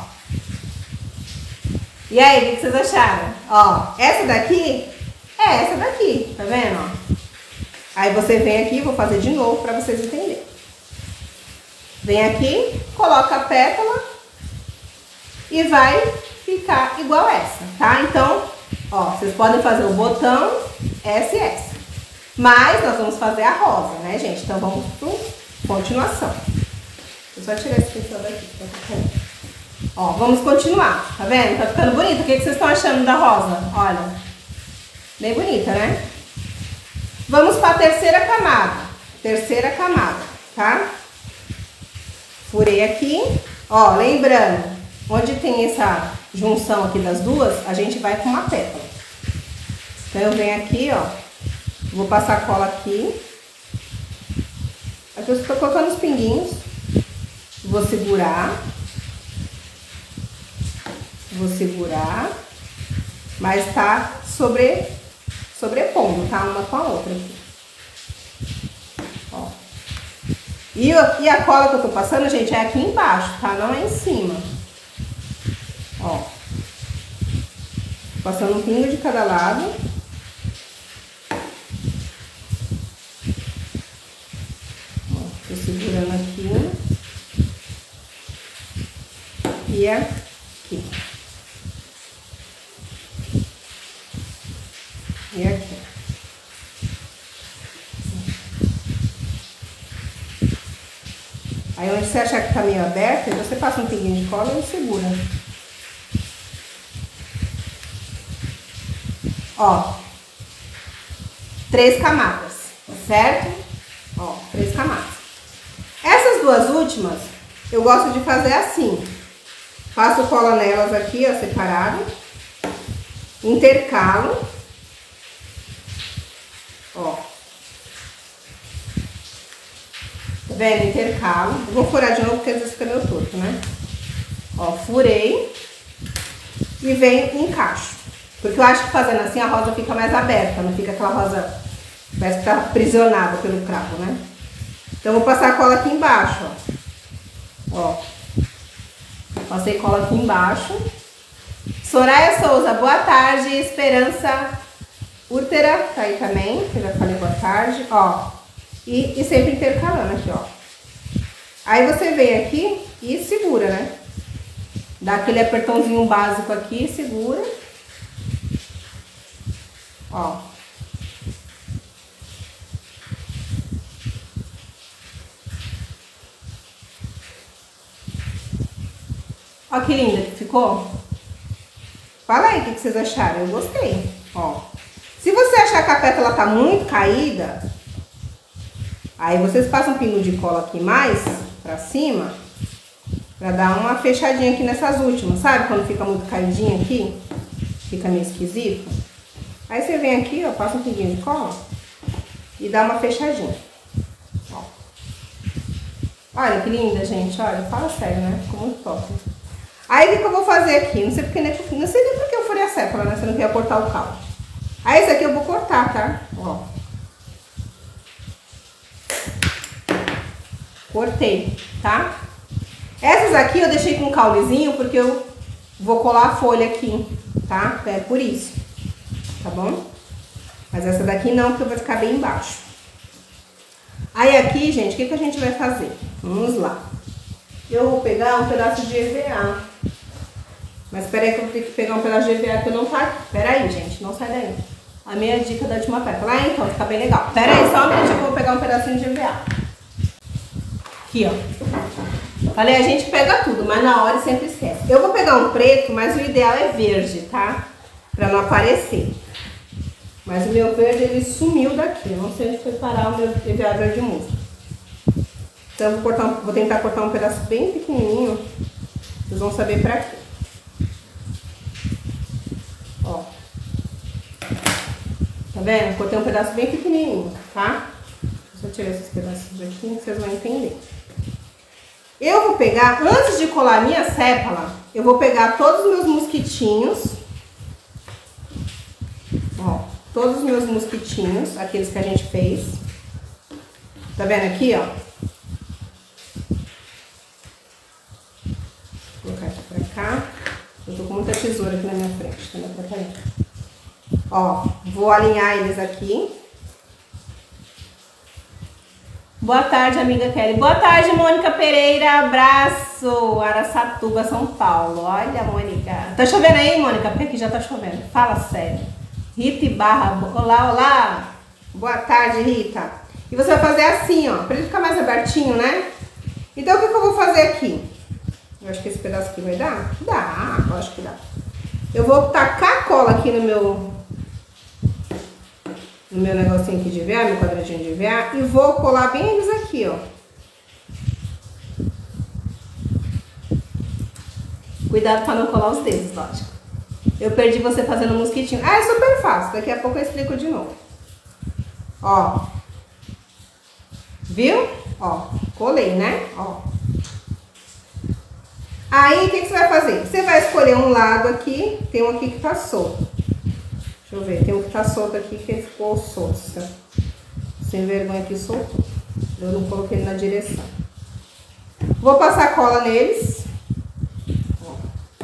S1: E aí, o que vocês acharam? Ó, essa daqui é essa daqui, tá vendo, ó? Aí você vem aqui, vou fazer de novo pra vocês entenderem. Vem aqui, coloca a pétala e vai ficar igual essa, tá? Então, ó, vocês podem fazer o botão essa e essa. Mas nós vamos fazer a rosa, né, gente? Então vamos para continuação. Vou só tirar esse pincel daqui, tá ficando. Ó, vamos continuar, tá vendo? Tá ficando bonito. O que vocês estão achando da rosa? Olha, bem bonita, né? Vamos para a terceira camada. Terceira camada, tá? Furei aqui. Ó, lembrando, onde tem essa junção aqui das duas, a gente vai com uma pétala. Então eu venho aqui, ó, vou passar a cola aqui. Aqui eu estou colocando os pinguinhos. Vou segurar. Vou segurar. Mas tá sobre, sobrepondo, tá? Uma com a outra aqui. Ó. E, e a cola que eu tô passando, gente, é aqui embaixo, tá? Não é em cima. Ó. Passando um pingo de cada lado. Ó, tô segurando aqui. E aqui. E aqui. Aí onde você achar que tá meio aberto, você passa um pinguinho de cola e segura. Ó. Três camadas, certo? Ó, três camadas. Essas duas últimas, eu gosto de fazer assim. Passo cola nelas aqui, ó, separado. Intercalo. Ó. Tá vendo? Intercalo. Eu vou furar de novo porque às vezes fica meio torto, né? Ó, furei. E venho e encaixo. Porque eu acho que fazendo assim a rosa fica mais aberta. Não fica aquela rosa, parece que tá aprisionada pelo cravo, né? Então eu vou passar a cola aqui embaixo, ó. Ó. Passei cola aqui embaixo. Soraya Souza, boa tarde. Esperança Úrtera, tá aí também, que eu já falei boa tarde, ó. E, e sempre intercalando aqui, ó. Aí você vem aqui e segura, né? Dá aquele apertãozinho básico aqui, segura. Ó. Ó que linda que ficou. Fala aí o que vocês acharam, eu gostei, ó. Se você achar que a pétala tá muito caída, aí vocês passam um pingo de cola aqui mais pra cima, pra dar uma fechadinha aqui nessas últimas, sabe? Quando fica muito caidinha aqui, fica meio esquisito. Aí você vem aqui, ó, passa um pinguinho de cola e dá uma fechadinha. Ó. Olha que linda, gente, olha, fala sério, né? Ficou muito top. Aí o que, que eu vou fazer aqui? Não sei porque nem, não sei nem porque eu furei a sépola, né? Você não quer cortar o caule. Aí esse aqui eu vou cortar, tá? Ó. Cortei, tá? Essas aqui eu deixei com caulezinho porque eu vou colar a folha aqui, tá? É por isso, tá bom? Mas essa daqui não, porque vai ficar bem embaixo. Aí aqui, gente, o que, que a gente vai fazer? Vamos lá. Eu vou pegar um pedaço de E V A. Mas espera aí que eu vou ter que pegar um pedaço de E V A que eu não tá aqui. Espera aí, gente, não sai daí. A minha dica da última pétala. Ah, então, fica bem legal. Espera aí, só um minutinho que eu vou pegar um pedacinho de E V A. Aqui, ó. Falei, a gente pega tudo, mas na hora sempre esquece. Eu vou pegar um preto, mas o ideal é verde, tá? Pra não aparecer. Mas o meu verde, ele sumiu daqui. Eu não sei onde foi parar o meu E V A verde musgo. Então, eu vou, cortar um, vou tentar cortar um pedaço bem pequenininho. Vocês vão saber pra quê. Ó. Tá vendo? Cortei um pedaço bem pequenininho, tá? Deixa eu tirar esses pedaços aqui, vocês vão entender. Eu vou pegar, antes de colar a minha sépala, eu vou pegar todos os meus mosquitinhos. Ó, todos os meus mosquitinhos, aqueles que a gente fez. Tá vendo aqui, ó? Vou colocar aqui pra cá. Eu tô com muita tesoura aqui na minha frente, tá me atrapalhando. Ó, vou alinhar eles aqui. Boa tarde, amiga Kelly. Boa tarde, Mônica Pereira. Abraço. Araçatuba, São Paulo. Olha, Mônica. Tá chovendo aí, Mônica? Porque aqui já tá chovendo. Fala sério. Rita Barra. Olá, olá. Boa tarde, Rita. E você vai fazer assim, ó. Pra ele ficar mais abertinho, né? Então, o que, que eu vou fazer aqui? Eu acho que esse pedaço aqui vai dar? Dá, eu acho que dá. Eu vou tacar a cola aqui no meu... no meu negocinho aqui de E V A, meu quadradinho de E V A, e vou colar bem eles aqui, ó. Cuidado pra não colar os dedos, lógico. Eu perdi você fazendo mosquitinho. Ah, é super fácil, daqui a pouco eu explico de novo. Ó. Viu? Ó, colei, né? Ó. Aí, o que, que você vai fazer? Você vai escolher um lado aqui, tem um aqui que tá solto. Deixa eu ver, tem um que tá solto aqui que ficou solto. Sem vergonha que soltou. Eu não coloquei ele na direção. Vou passar cola neles. Ó.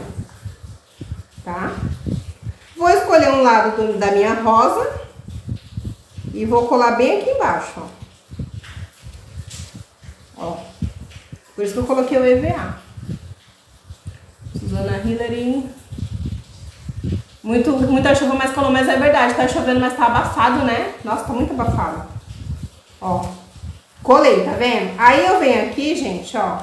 S1: Tá? Vou escolher um lado do, da minha rosa. E vou colar bem aqui embaixo, ó. Ó. Por isso que eu coloquei o E V A. Suzana Hillary. Muito, muita chuva, mas calor, mas é verdade, tá chovendo, mas tá abafado, né? Nossa, tá muito abafado. Ó, colei, tá vendo? Aí eu venho aqui, gente, ó.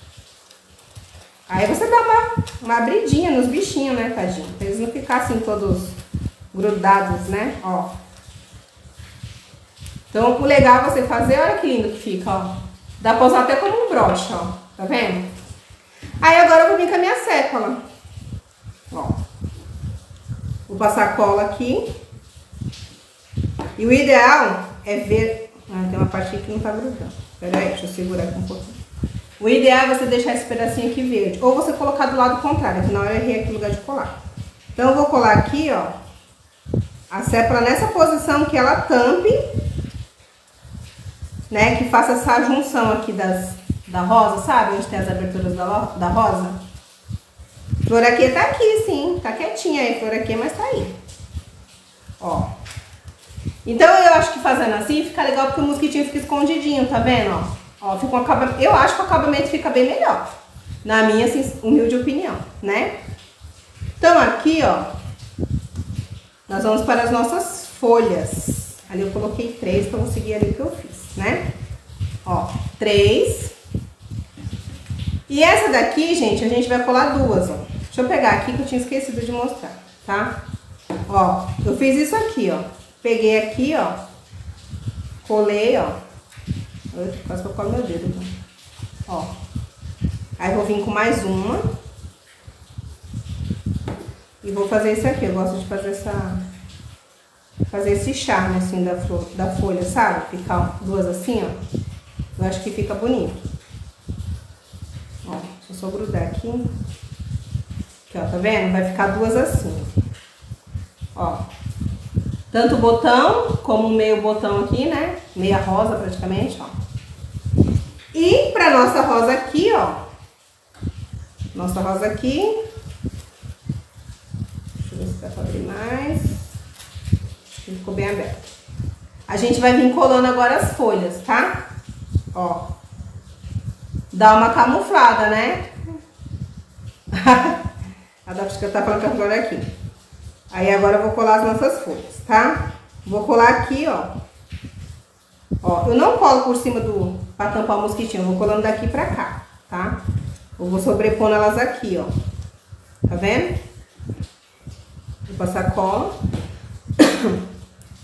S1: Aí você dá uma, uma abridinha nos bichinhos, né, tadinho? Pra eles não ficarem assim todos grudados, né? Ó. Então, o legal é você fazer, olha que lindo que fica, ó. Dá pra usar até como um broche, ó. Tá vendo? Aí agora eu vou vir com a minha sépala. Ó. Vou passar cola aqui. E o ideal é ver... Ah, tem uma parte aqui que não tá grudando. Pera aí, deixa eu segurar aqui um pouquinho. O ideal é você deixar esse pedacinho aqui verde. Ou você colocar do lado contrário, que na hora eu errei aqui o lugar de colar. Então eu vou colar aqui, ó. A sépala nessa posição que ela tampe. Né? Que faça essa junção aqui das, da rosa, sabe? Onde tem as aberturas da, da rosa. Floraquê tá aqui, sim. Tá quietinha aí, floraquê, mas tá aí. Ó. Então, eu acho que fazendo assim fica legal porque o mosquitinho fica escondidinho, tá vendo? Ó, ó fica um acabamento... Eu acho que o acabamento fica bem melhor. Na minha, assim, humilde opinião, né? Então, aqui, ó. Nós vamos para as nossas folhas. Ali eu coloquei três, então eu vou seguir ali o que eu fiz, né? Ó, três. E essa daqui, gente, a gente vai colar duas, ó. Deixa eu pegar aqui que eu tinha esquecido de mostrar, tá? Ó, eu fiz isso aqui, ó. Peguei aqui, ó. Colei, ó. Quase que eu colo meu dedo, então. Ó. Aí vou vir com mais uma. E vou fazer isso aqui. Eu gosto de fazer essa... Fazer esse charme, assim, da, flor, da folha, sabe? Ficar duas assim, ó. Eu acho que fica bonito. Ó, deixa eu só grudar aqui. Aqui, ó, tá vendo? Vai ficar duas assim. Ó. Tanto o botão, como meio botão aqui, né? Meia rosa, praticamente, ó. E pra nossa rosa aqui, ó. Nossa rosa aqui. Deixa eu ver se dá pra abrir mais. Acho que ficou bem aberto. A gente vai vir colando agora as folhas, tá? Ó. Dá uma camuflada, né? A Daphne tá falando que a flor é aqui. Aí agora eu vou colar as nossas folhas, tá? Vou colar aqui, ó. Ó, eu não colo por cima do... pra tampar o mosquitinho. Eu vou colando daqui pra cá, tá? Eu vou sobrepondo elas aqui, ó. Tá vendo? Vou passar cola.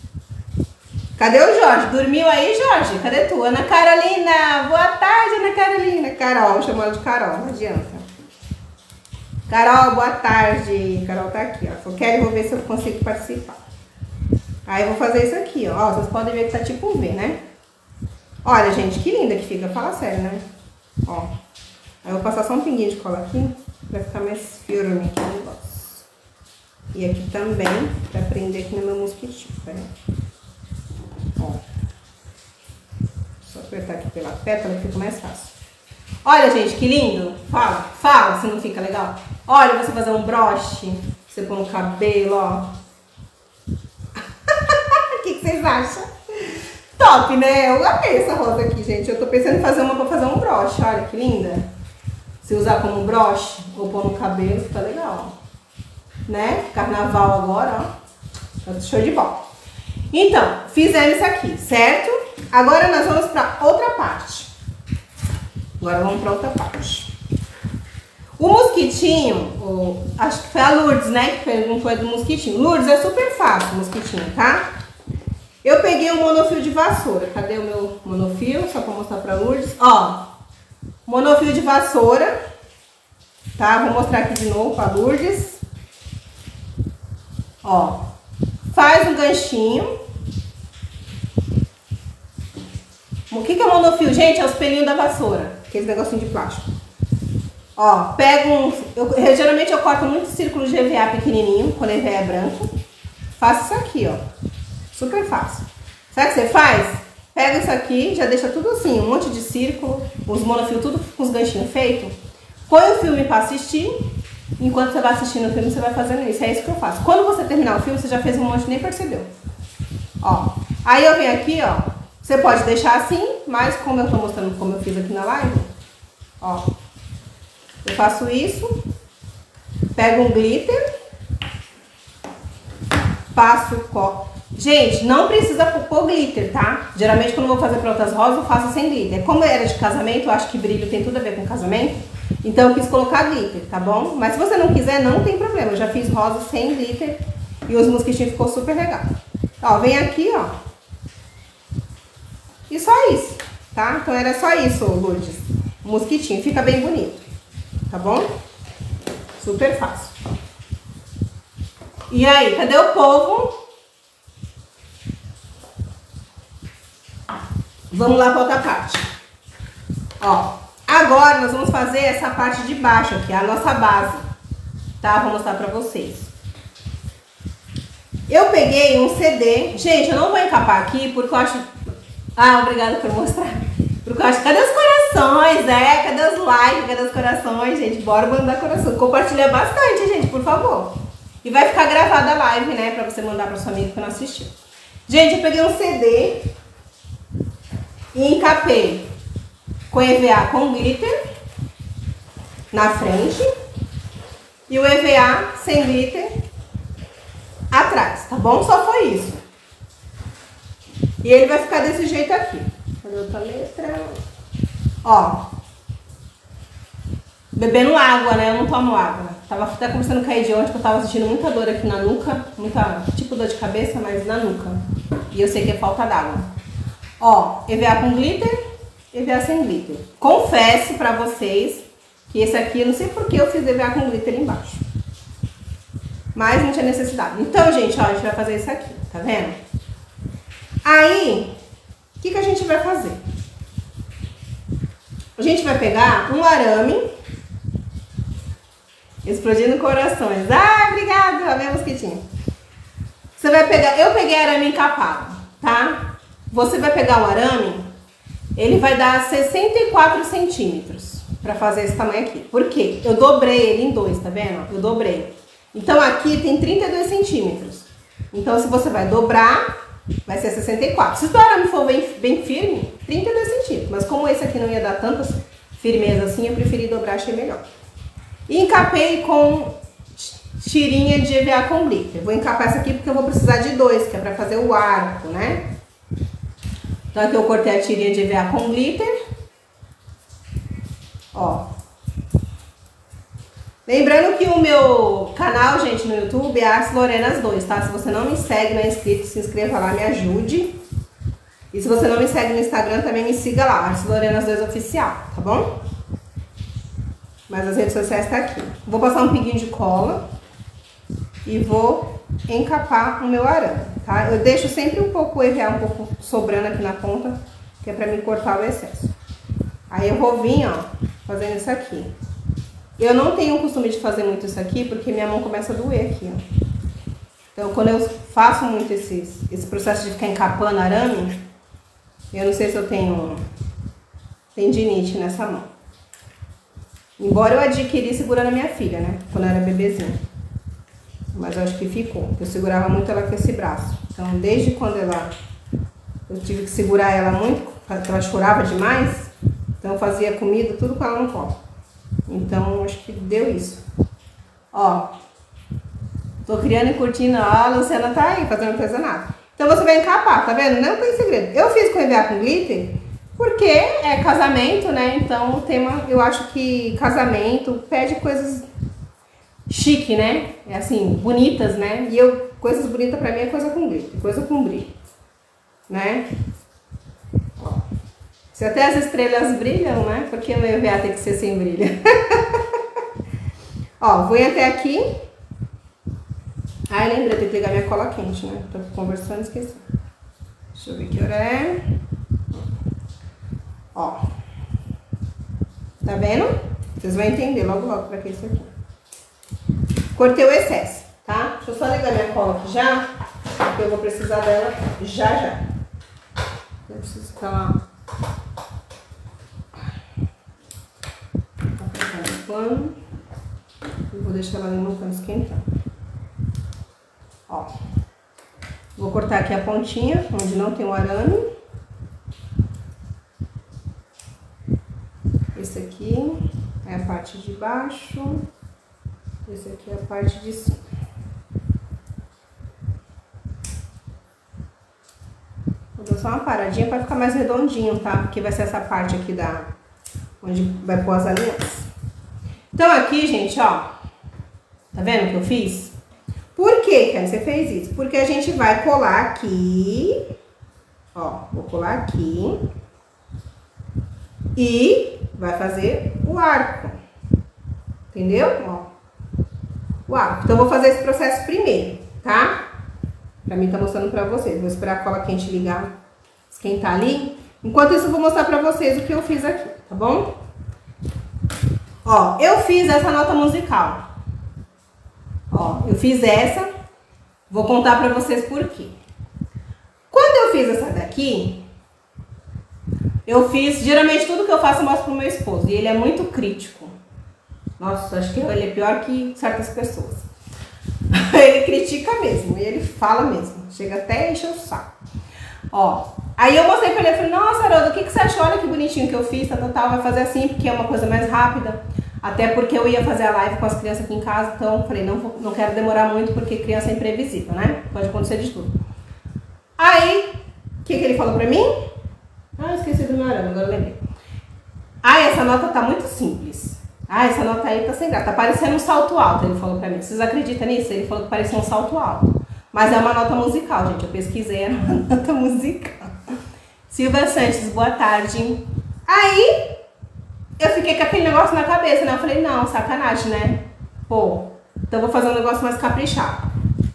S1: Cadê o Jorge? Dormiu aí, Jorge? Cadê tu? Ana Carolina! Boa tarde, Ana Carolina. Carol, chamo ela de Carol, não adianta. Carol, boa tarde. Carol tá aqui, ó. Só quero, vou ver se eu consigo participar. Aí eu vou fazer isso aqui, ó. Ó, vocês podem ver que tá tipo um V, né? Olha, gente, que linda que fica. Fala sério, né? Ó. Aí eu vou passar só um pinguinho de cola aqui, pra ficar mais firme aqui o negócio. E aqui também, pra prender aqui no meu mosquitinho, peraí. Ó. Só apertar aqui pela pétala que fica mais fácil. Olha, gente, que lindo. Fala, fala se não fica legal. Olha, você fazer um broche, você pôr no cabelo, ó. O que, que vocês acham? Top, né? Eu amei essa rosa aqui, gente. Eu tô pensando em fazer uma pra fazer um broche. Olha que linda. Se usar como broche ou pôr no cabelo, fica legal, ó. Né? Carnaval agora, ó. Show de bola. Então, fizemos isso aqui, certo? Agora nós vamos pra outra parte. Agora vamos pra outra parte. O mosquitinho, o, acho que foi a Lourdes, né? Que perguntou do mosquitinho. Lourdes, é super fácil o mosquitinho, tá? Eu peguei um monofio de vassoura. Cadê o meu monofio? Só pra mostrar pra Lourdes. Ó, monofio de vassoura. Tá? Vou mostrar aqui de novo pra Lourdes. Ó, faz um ganchinho. O que que é monofio? Gente, é os pelinhos da vassoura. Aquele negocinho de plástico. Ó, pega um... Eu, geralmente eu corto muito círculo de E V A pequenininho, quando o E V A é branco. Faço isso aqui, ó. Super fácil. Sabe o que você faz? Pega isso aqui, já deixa tudo assim, um monte de círculo, os monofios tudo com os ganchinhos feitos. Põe o filme pra assistir. Enquanto você vai assistindo o filme, você vai fazendo isso. É isso que eu faço. Quando você terminar o filme, você já fez um monte e nem percebeu. Ó. Aí eu venho aqui, ó. Você pode deixar assim, mas como eu tô mostrando como eu fiz aqui na live, ó. Eu faço isso. Pego um glitter. Passo o copo. Gente, não precisa pôr glitter, tá? Geralmente quando eu vou fazer pra outras rosas, eu faço sem glitter. Como era de casamento, eu acho que brilho tem tudo a ver com casamento. Então eu quis colocar glitter, tá bom? Mas se você não quiser, não tem problema. Eu já fiz rosa sem glitter e os mosquitinhos ficou super legal. Ó, vem aqui, ó. E só isso, tá? Então era só isso, Lourdes. O mosquitinho fica bem bonito, tá bom? Super fácil. E aí, cadê o povo? Vamos lá para outra parte. Ó, agora nós vamos fazer essa parte de baixo aqui, a nossa base, tá? Vou mostrar pra vocês. Eu peguei um C D. Gente, eu não vou encapar aqui porque eu acho... Ah, obrigada por mostrar. Porque eu acho... Cadê os corações, é? Cadê os likes? Cadê os corações, gente? Bora mandar coração. Compartilha bastante, gente, por favor. E vai ficar gravada a live, né? Pra você mandar pra sua amiga que não assistiu. Gente, eu peguei um C D e encapei com E V A com glitter na frente e o E V A sem glitter atrás, tá bom? Só foi isso. E ele vai ficar desse jeito aqui. Cadê outra letra? Ó. Bebendo água, né? Eu não tomo água. Tava até começando a cair de ontem, porque eu tava sentindo muita dor aqui na nuca. Muita, tipo dor de cabeça, mas na nuca. E eu sei que é falta d'água. Ó, E V A com glitter, E V A sem glitter. Confesso pra vocês que esse aqui, eu não sei por que eu fiz E V A com glitter embaixo. Mas não tinha necessidade. Então, gente, ó, a gente vai fazer isso aqui, tá vendo? Aí, o que que a gente vai fazer? A gente vai pegar um arame, explodindo corações. Ah, obrigada, a minha mosquitinha. Você vai pegar, eu peguei arame encapado, tá? Você vai pegar o arame, ele vai dar sessenta e quatro centímetros pra fazer esse tamanho aqui. Por quê? Eu dobrei ele em dois, tá vendo? Eu dobrei. Então aqui tem trinta e dois centímetros. Então se você vai dobrar, vai ser sessenta e quatro. Se o arame for bem, bem firme, trinta e dois centímetros. Mas como esse aqui não ia dar tanta firmeza assim, eu preferi dobrar, achei melhor. E encapei com tirinha de E V A com glitter. Vou encapar essa aqui porque eu vou precisar de dois, que é pra fazer o arco, né? Então aqui eu cortei a tirinha de E V A com glitter. Ó. Lembrando que o meu canal, gente, no YouTube é As Lorenas dois, tá? Se você não me segue, não é inscrito, se inscreva lá, me ajude. E se você não me segue no Instagram, também me siga lá, Arte Lorenas dois Oficial, tá bom? Mas as redes sociais tá aqui. Vou passar um pinguinho de cola e vou encapar o meu arame, tá? Eu deixo sempre um pouco o E V A um pouco sobrando aqui na ponta, que é pra me cortar o excesso. Aí eu vou vir, ó, fazendo isso aqui. Eu não tenho o costume de fazer muito isso aqui, porque minha mão começa a doer aqui, ó. Então, quando eu faço muito esse, esse processo de ficar encapando arame, eu não sei se eu tenho tendinite nessa mão. Embora eu adquiri segurando a minha filha, né? Quando eu era bebezinha. Mas eu acho que ficou. Eu segurava muito ela com esse braço. Então, desde quando ela... eu tive que segurar ela muito, porque ela chorava demais. Então, eu fazia comida, tudo com ela no colo. Então, acho que deu isso. Ó. Tô criando e curtindo. Ó, a Luciana tá aí fazendo artesanato. Então, você vai encapar, tá vendo? Não tem segredo. Eu fiz com E V A com glitter... porque é casamento, né? Então o tema, eu acho que casamento pede coisas chique, né? É assim, bonitas, né? E eu, coisas bonitas pra mim é coisa com glitter, coisa com brilho, né? Ó. Se até as estrelas brilham, né? Porque o meu E V A tem que ser sem brilho. Ó, vou ir até aqui. Ai, lembrei, tem que ligar minha cola quente, né? Tô conversando e esqueci. Deixa eu ver que hora é. Ó, tá vendo? Vocês vão entender logo logo pra que isso aqui. Cortei o excesso, tá? Deixa eu só ligar minha cola aqui já, porque eu vou precisar dela já já. Eu preciso ficar lá. Apertar no pano. E vou deixar ela ali no pano esquentar. Ó. Vou cortar aqui a pontinha, onde não tem o arame. Esse aqui é a parte de baixo, esse aqui é a parte de cima. Vou dar só uma paradinha para ficar mais redondinho, tá? Porque vai ser essa parte aqui da... onde vai pôr as alianças. Então aqui, gente, ó, tá vendo o que eu fiz? Por que, que você fez isso? Porque a gente vai colar aqui, ó, vou colar aqui e... vai fazer o arco, entendeu? Ó, o arco. Então, eu vou fazer esse processo primeiro, tá? Pra mim, tá mostrando pra vocês. Vou esperar a cola quente ligar, esquentar ali. Enquanto isso, eu vou mostrar pra vocês o que eu fiz aqui, tá bom? Ó, eu fiz essa nota musical. Ó, eu fiz essa. Vou contar pra vocês por quê. Quando eu fiz essa daqui... eu fiz, geralmente tudo que eu faço eu mostro pro meu esposo. E ele é muito crítico. Nossa, acho que ele é pior que certas pessoas. Ele critica mesmo, e ele fala mesmo. Chega até a encher o saco. Ó, aí eu mostrei pra ele, eu falei, nossa, Haroldo, o que, que você achou? Olha que bonitinho que eu fiz, tal, tal, tal. Vai fazer assim, porque é uma coisa mais rápida. Até porque eu ia fazer a live com as crianças aqui em casa, então eu falei, não, não quero demorar muito, porque criança é imprevisível, né? Pode acontecer de tudo. Aí, o que, que ele falou pra mim? Ah, esqueci do meu arame, agora eu lembrei. Ah, essa nota tá muito simples. Ah, essa nota aí tá sem graça. Tá parecendo um salto alto, ele falou pra mim. Vocês acreditam nisso? Ele falou que parecia um salto alto. Mas é uma nota musical, gente. Eu pesquisei, era uma nota musical. Silvia Sanches, boa tarde. Aí, eu fiquei com aquele negócio na cabeça, né? Eu falei, não, sacanagem, né? Pô, então eu vou fazer um negócio mais caprichado.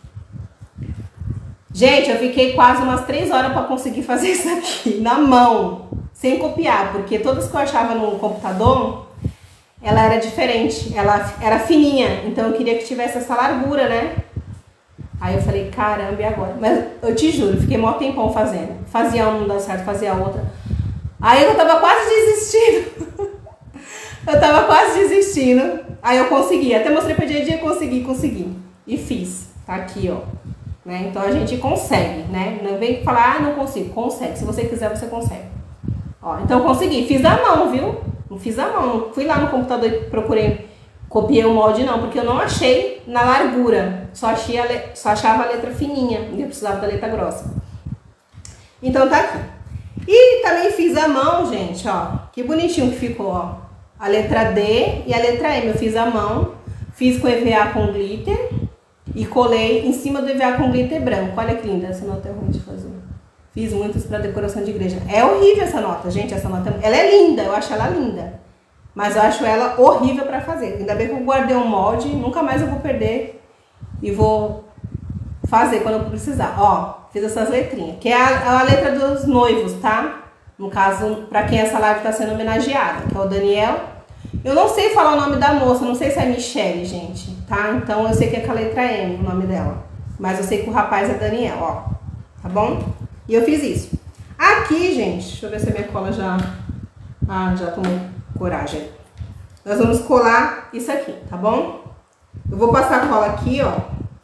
S1: Gente, eu fiquei quase umas três horas para conseguir fazer isso aqui, na mão, sem copiar, porque todas que eu achava no computador, ela era diferente, ela era fininha, então eu queria que tivesse essa largura, né? Aí eu falei, caramba, e agora? Mas eu te juro, fiquei mó tempão fazendo. Fazia uma, não dava certo, fazia outra. Aí eu tava quase desistindo. Eu tava quase desistindo. Aí eu consegui, até mostrei pra dia a dia, consegui, consegui. E fiz, tá aqui, ó. Né? Então a gente consegue, né? Não vem falar, ah, não consigo. Consegue. Se você quiser, você consegue. Ó, então eu consegui. Fiz à mão, viu? Não fiz à mão. Não fui lá no computador e procurei, copiei o molde, não. Porque eu não achei na largura. Só, achei a le... Só achava a letra fininha. E eu precisava da letra grossa. Então tá aqui. E também fiz à mão, gente, ó. Que bonitinho que ficou, ó. A letra D e a letra M. Eu fiz à mão. Fiz com E V A com glitter. E colei em cima do E V A com glitter branco. Olha que linda, essa nota é ruim de fazer. Fiz muitos para decoração de igreja. É horrível essa nota, gente. Essa nota, ela é linda, eu acho ela linda. Mas eu acho ela horrível para fazer. Ainda bem que eu guardei um molde, nunca mais eu vou perder. E vou fazer quando eu precisar. Ó, fiz essas letrinhas. Que é a, a letra dos noivos, tá? No caso, para quem essa live tá sendo homenageada, que é o Daniel. Eu não sei falar o nome da moça, não sei se é Michelle, gente, tá? Então eu sei que é com a letra M o nome dela. Mas eu sei que o rapaz é Daniel, ó. Tá bom? E eu fiz isso. Aqui, gente, deixa eu ver se a minha cola já... Ah, já tomou coragem. Nós vamos colar isso aqui, tá bom? Eu vou passar a cola aqui, ó.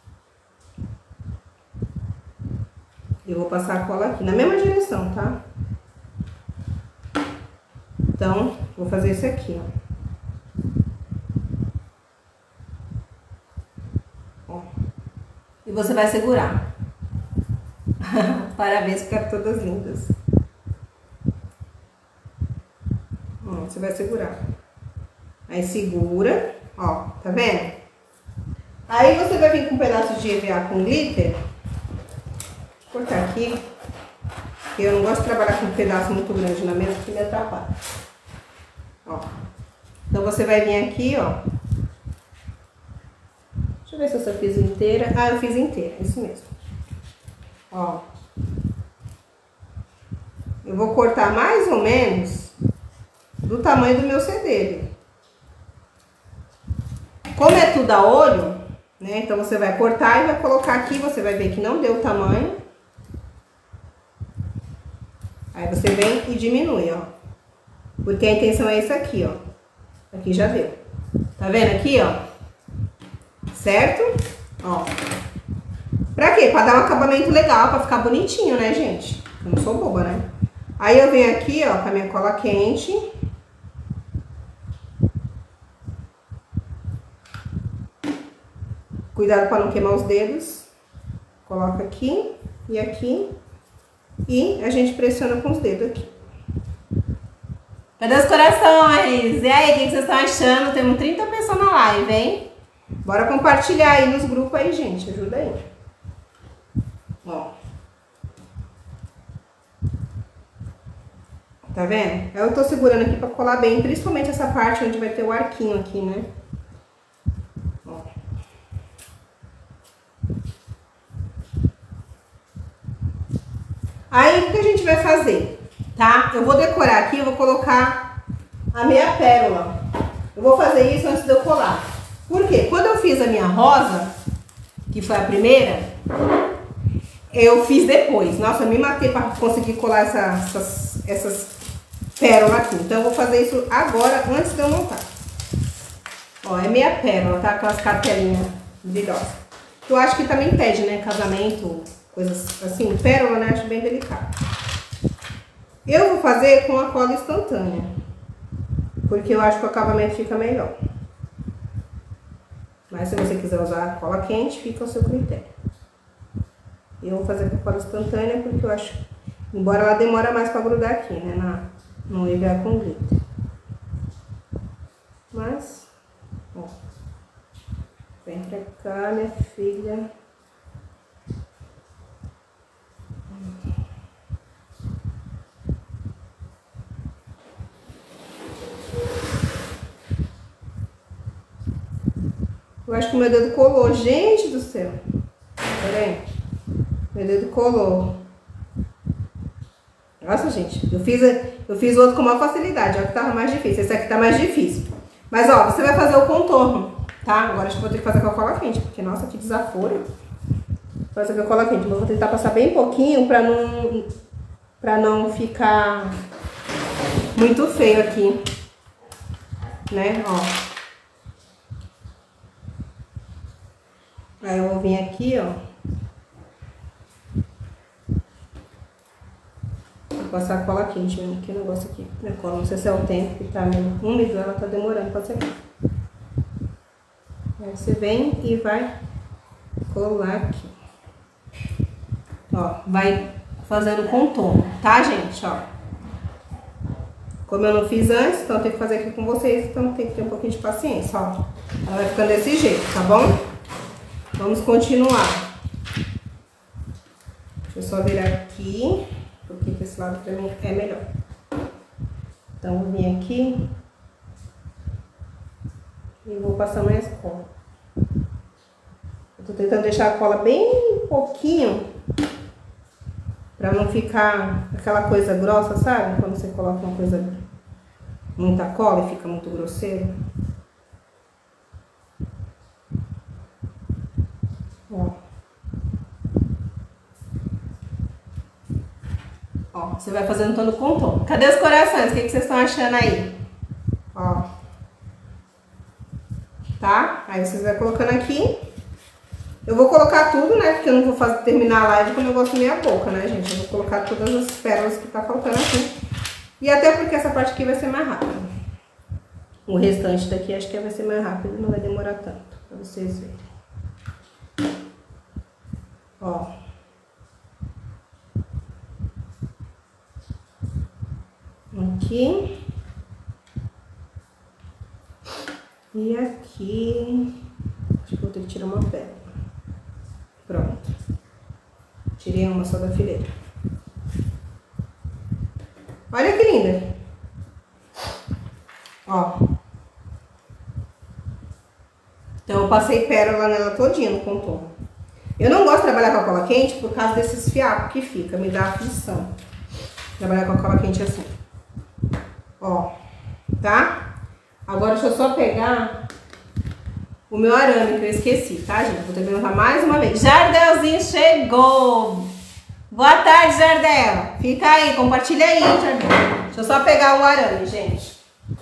S1: Eu vou passar a cola aqui, na mesma direção, tá? Então, vou fazer isso aqui, ó. Ó. E você vai segurar. Parabéns, ficaram todas lindas. Ó, você vai segurar. Aí segura, ó, tá vendo? Aí você vai vir com um pedaço de E V A com glitter. Vou cortar aqui. Porque eu não gosto de trabalhar com um pedaço muito grande na mesa, que me atrapalha. Ó. Então você vai vir aqui, ó. Deixa eu ver se eu só fiz inteira. Ah, eu fiz inteira, isso mesmo. Ó. Eu vou cortar mais ou menos do tamanho do meu C D. Como é tudo a olho, né? Então você vai cortar e vai colocar aqui, você vai ver que não deu o tamanho. Aí você vem e diminui, ó. Porque a intenção é isso aqui, ó. Aqui já deu. Tá vendo aqui, ó? Certo? Ó. Pra quê? Pra dar um acabamento legal, pra ficar bonitinho, né, gente? Eu não sou boba, né? Aí eu venho aqui, ó, com a minha cola quente. Cuidado pra não queimar os dedos. Coloca aqui e aqui. E a gente pressiona com os dedos aqui. Cadê os corações? E aí, o que vocês estão achando? Temos trinta pessoas na live, hein? Bora compartilhar aí nos grupos aí, gente. Ajuda aí. Ó. Tá vendo? Eu tô segurando aqui pra colar bem, principalmente essa parte onde vai ter o arquinho aqui, né? Ó. Aí, o que a gente vai fazer? Tá? Eu vou decorar aqui, eu vou colocar a minha pérola. Eu vou fazer isso antes de eu colar. Por quê? Quando eu fiz a minha rosa, que foi a primeira, eu fiz depois. Nossa, eu me matei para conseguir colar essa, essas, essas pérolas aqui. Então eu vou fazer isso agora, antes de eu montar. Ó, é meia pérola, tá? Aquelas cartelinhas brilhosas. Eu acho que também pede, né? Casamento, coisas assim. Pérola, né? Acho bem delicado. Eu vou fazer com a cola instantânea, porque eu acho que o acabamento fica melhor. Mas se você quiser usar a cola quente, fica ao seu critério. Eu vou fazer com a cola instantânea porque eu acho, embora ela demora mais para grudar aqui, né, na, no E V A com glitter. Mas, ó, vem pra cá, minha filha. Eu acho que o meu dedo colou. Gente do céu. Pera aí. Meu dedo colou. Nossa, gente. Eu fiz, eu fiz o outro com maior facilidade. Olha que tava mais difícil. Esse aqui tá mais difícil. Mas, ó, você vai fazer o contorno, tá? Agora acho que vou ter que fazer com a cola quente. Porque, nossa, que desaforo. Vou fazer com a cola quente. Mas vou tentar passar bem pouquinho pra não, pra não ficar muito feio aqui. Né? Ó. Aí eu vou vir aqui, ó. Vou passar a cola quente mesmo, que negócio aqui. Minha cola, não sei se é o tempo que tá meio úmido, ela tá demorando pra secar. Aí você vem e vai colar aqui. Ó, vai fazendo contorno, tá, gente? Ó. Como eu não fiz antes, então eu tenho que fazer aqui com vocês, então tem que ter um pouquinho de paciência, ó. Ela vai ficando desse jeito, tá bom? Vamos continuar. Deixa eu só virar aqui. porque esse lado pra mim é melhor. Então, vou vir aqui e vou passar mais cola. Eu tô tentando deixar a cola bem pouquinho, pra não ficar aquela coisa grossa, sabe? Quando você coloca uma coisa, muita cola e fica muito grosseiro. Ó. Ó, você vai fazendo todo o contorno. Cadê os corações? O que, que vocês estão achando aí? Ó. Tá? Aí vocês vão colocando aqui. Eu vou colocar tudo, né? Porque eu não vou fazer, terminar a live com o negócio meia boca, né, gente? Eu vou colocar todas as pérolas que tá faltando aqui. E até porque essa parte aqui vai ser mais rápida. O restante daqui acho que vai ser mais rápido, não vai demorar tanto, pra vocês verem. Ó. Aqui. E aqui. Acho que vou ter que tirar uma pérola. Pronto. Tirei uma só da fileira. Olha que linda. Ó. Então eu passei pérola nela todinha no contorno. Eu não gosto de trabalhar com a cola quente por causa desses fiapos que fica, me dá aflição. Trabalhar com a cola quente assim. Ó, tá? Agora deixa eu só pegar o meu arame que eu esqueci, tá, gente? Vou ter que levantar mais uma vez. Jardelzinho chegou! Boa tarde, Jardel! Fica aí, compartilha aí, Jardel. Deixa eu só pegar o arame, gente.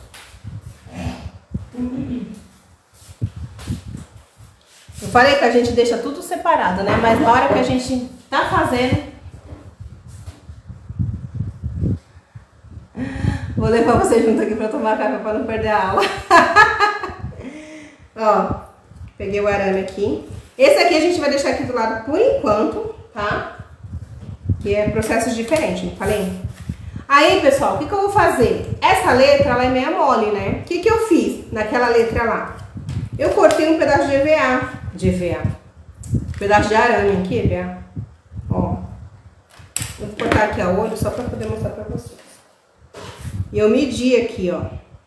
S1: Eu falei que a gente deixa tudo separado, né? Mas na hora que a gente tá fazendo... Vou levar você junto aqui pra tomar café pra não perder a aula. Ó, peguei o arame aqui. Esse aqui a gente vai deixar aqui do lado por enquanto, tá? Que é processos diferentes, não falei? Aí, pessoal, o que que eu vou fazer? Essa letra, ela é meio mole, né? O que que eu fiz naquela letra lá? Eu cortei um pedaço de E V A. De E V A. Um pedaço de arame aqui, E V A. Ó. Eu vou cortar aqui a olho só pra poder mostrar pra vocês. E eu medi aqui, ó.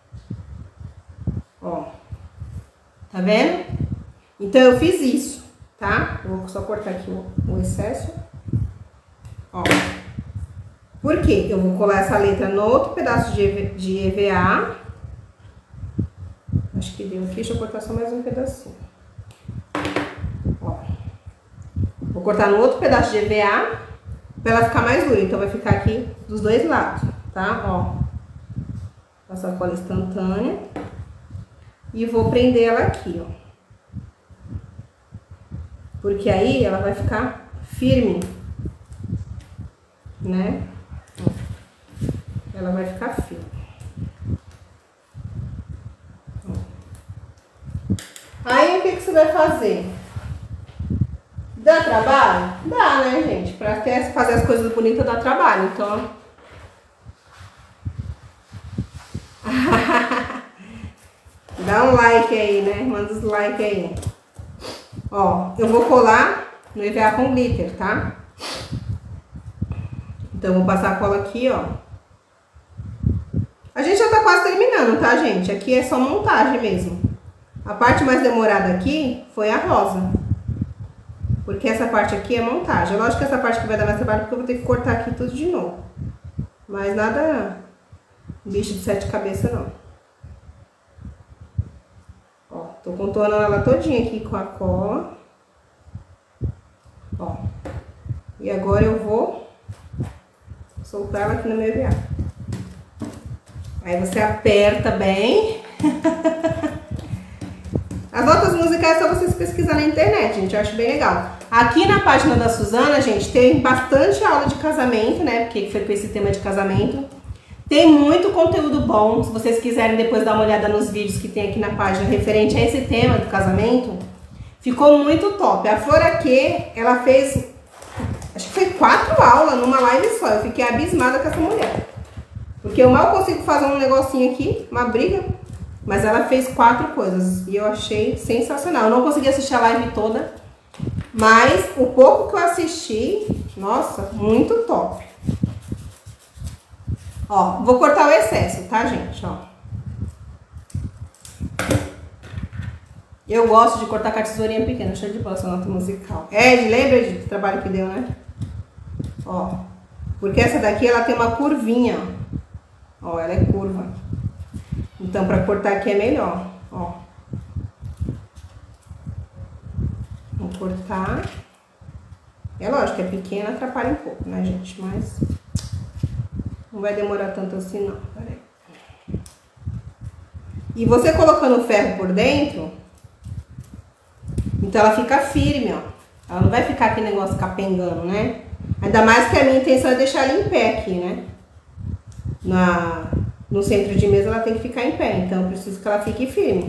S1: Ó. Tá vendo? Então eu fiz isso, tá? Eu vou só cortar aqui o, o excesso. Ó. Por quê? Eu vou colar essa letra no outro pedaço de, de E V A. Acho que deu aqui. Deixa eu cortar só mais um pedacinho. Ó. Vou cortar no outro pedaço de E V A pra ela ficar mais dura. Então vai ficar aqui dos dois lados, tá? Ó. Passar a cola instantânea. E vou prender ela aqui, ó. Porque aí ela vai ficar firme, né? Ela vai ficar firme. Aí o que que você vai fazer? Dá trabalho? Dá, né, gente? Pra fazer as coisas bonitas dá trabalho, então... Dá um like aí, né? Manda os likes aí. Ó, eu vou colar no E V A com glitter, tá? Então, eu vou passar a cola aqui, ó. A gente já tá quase terminando, tá, gente? Aqui é só montagem mesmo. A parte mais demorada aqui foi a rosa. Porque essa parte aqui é montagem. Lógico que essa parte aqui vai dar mais trabalho porque eu vou ter que cortar aqui tudo de novo. Mas nada bicho de sete cabeças, não. Ó, tô contornando ela todinha aqui com a cola. Ó. E agora eu vou soltar ela aqui no meu E V A. Aí você aperta bem. As notas musicais é só vocês pesquisarem na internet, gente. Eu acho bem legal. Aqui na página da Suzana, gente, tem bastante aula de casamento, né? Porque foi com esse tema de casamento. Tem muito conteúdo bom. Se vocês quiserem depois dar uma olhada nos vídeos que tem aqui na página referente a esse tema do casamento, ficou muito top. A Flor aqui, ela fez, acho que foi quatro aulas numa live só. Eu fiquei abismada com essa mulher. Porque eu mal consigo fazer um negocinho aqui, uma briga. Mas ela fez quatro coisas e eu achei sensacional. Eu não consegui assistir a live toda, mas o pouco que eu assisti, nossa, muito top. Ó, vou cortar o excesso, tá, gente? Ó. Eu gosto de cortar com a tesourinha pequena, cheia de bola, essa nota musical. Ed, lembra do trabalho que deu, né? Ó, porque essa daqui, ela tem uma curvinha, ó. Ó, ela é curva. Então, pra cortar aqui é melhor, ó. Vou cortar. É lógico, é pequena, atrapalha um pouco, né, gente? Mas não vai demorar tanto assim, não. Peraí. E você colocando o ferro por dentro, então ela fica firme, ó. Ela não vai ficar aquele negócio capengando, né? Ainda mais que a minha intenção é deixar ela em pé aqui, né? Na, no centro de mesa ela tem que ficar em pé, então eu preciso que ela fique firme.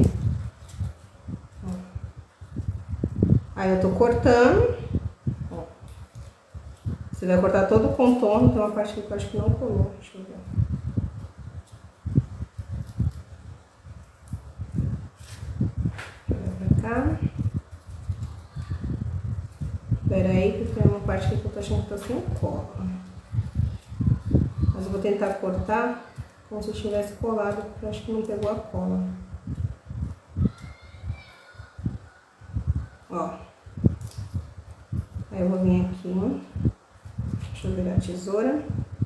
S1: Aí eu tô cortando. Ó. Você vai cortar todo o contorno, tem uma parte que eu acho que não colou. Deixa eu ver. Pra cá. Pera aí, porque tem uma parte que eu tô achando que tá sem cola. Mas eu vou tentar cortar como se eu tivesse colado, porque eu acho que não pegou a cola. Ó. Aí eu vou vir aqui. Deixa eu virar a tesoura.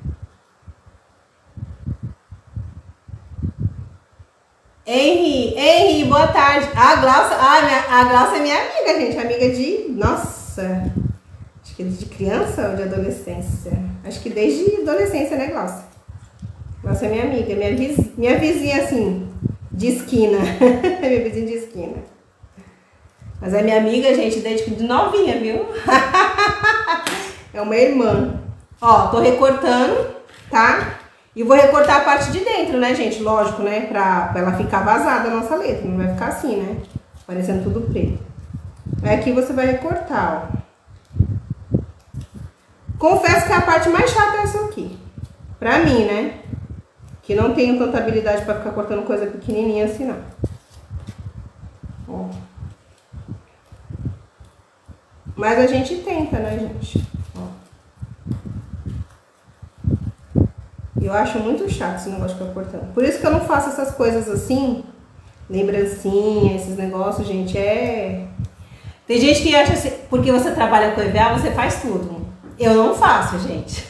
S1: Henry, Henry, boa tarde. A Glaucia, ah, minha, a Glaucia é minha amiga, gente. Amiga de, nossa, acho que de criança ou de adolescência? Acho que desde adolescência, né, Glaucia? Glaucia é minha amiga, minha, viz, minha vizinha, assim, de esquina. Minha vizinha de esquina. Mas é minha amiga, gente, desde de novinha, viu? É uma irmã. Ó, tô recortando, tá? E vou recortar a parte de dentro, né, gente? Lógico, né? Pra, pra ela ficar vazada a nossa letra. Não vai ficar assim, né? Parecendo tudo preto. Aí aqui você vai recortar, ó. Confesso que a parte mais chata é essa aqui. Pra mim, né? Que não tenho tanta habilidade pra ficar cortando coisa pequenininha assim, não. Ó. Mas a gente tenta, né, gente? Eu acho muito chato esse negócio de ficar cortando. Por isso que eu não faço essas coisas assim, lembrancinha, esses negócios, gente, é... Tem gente que acha assim, porque você trabalha com E V A, você faz tudo. Eu não faço, gente.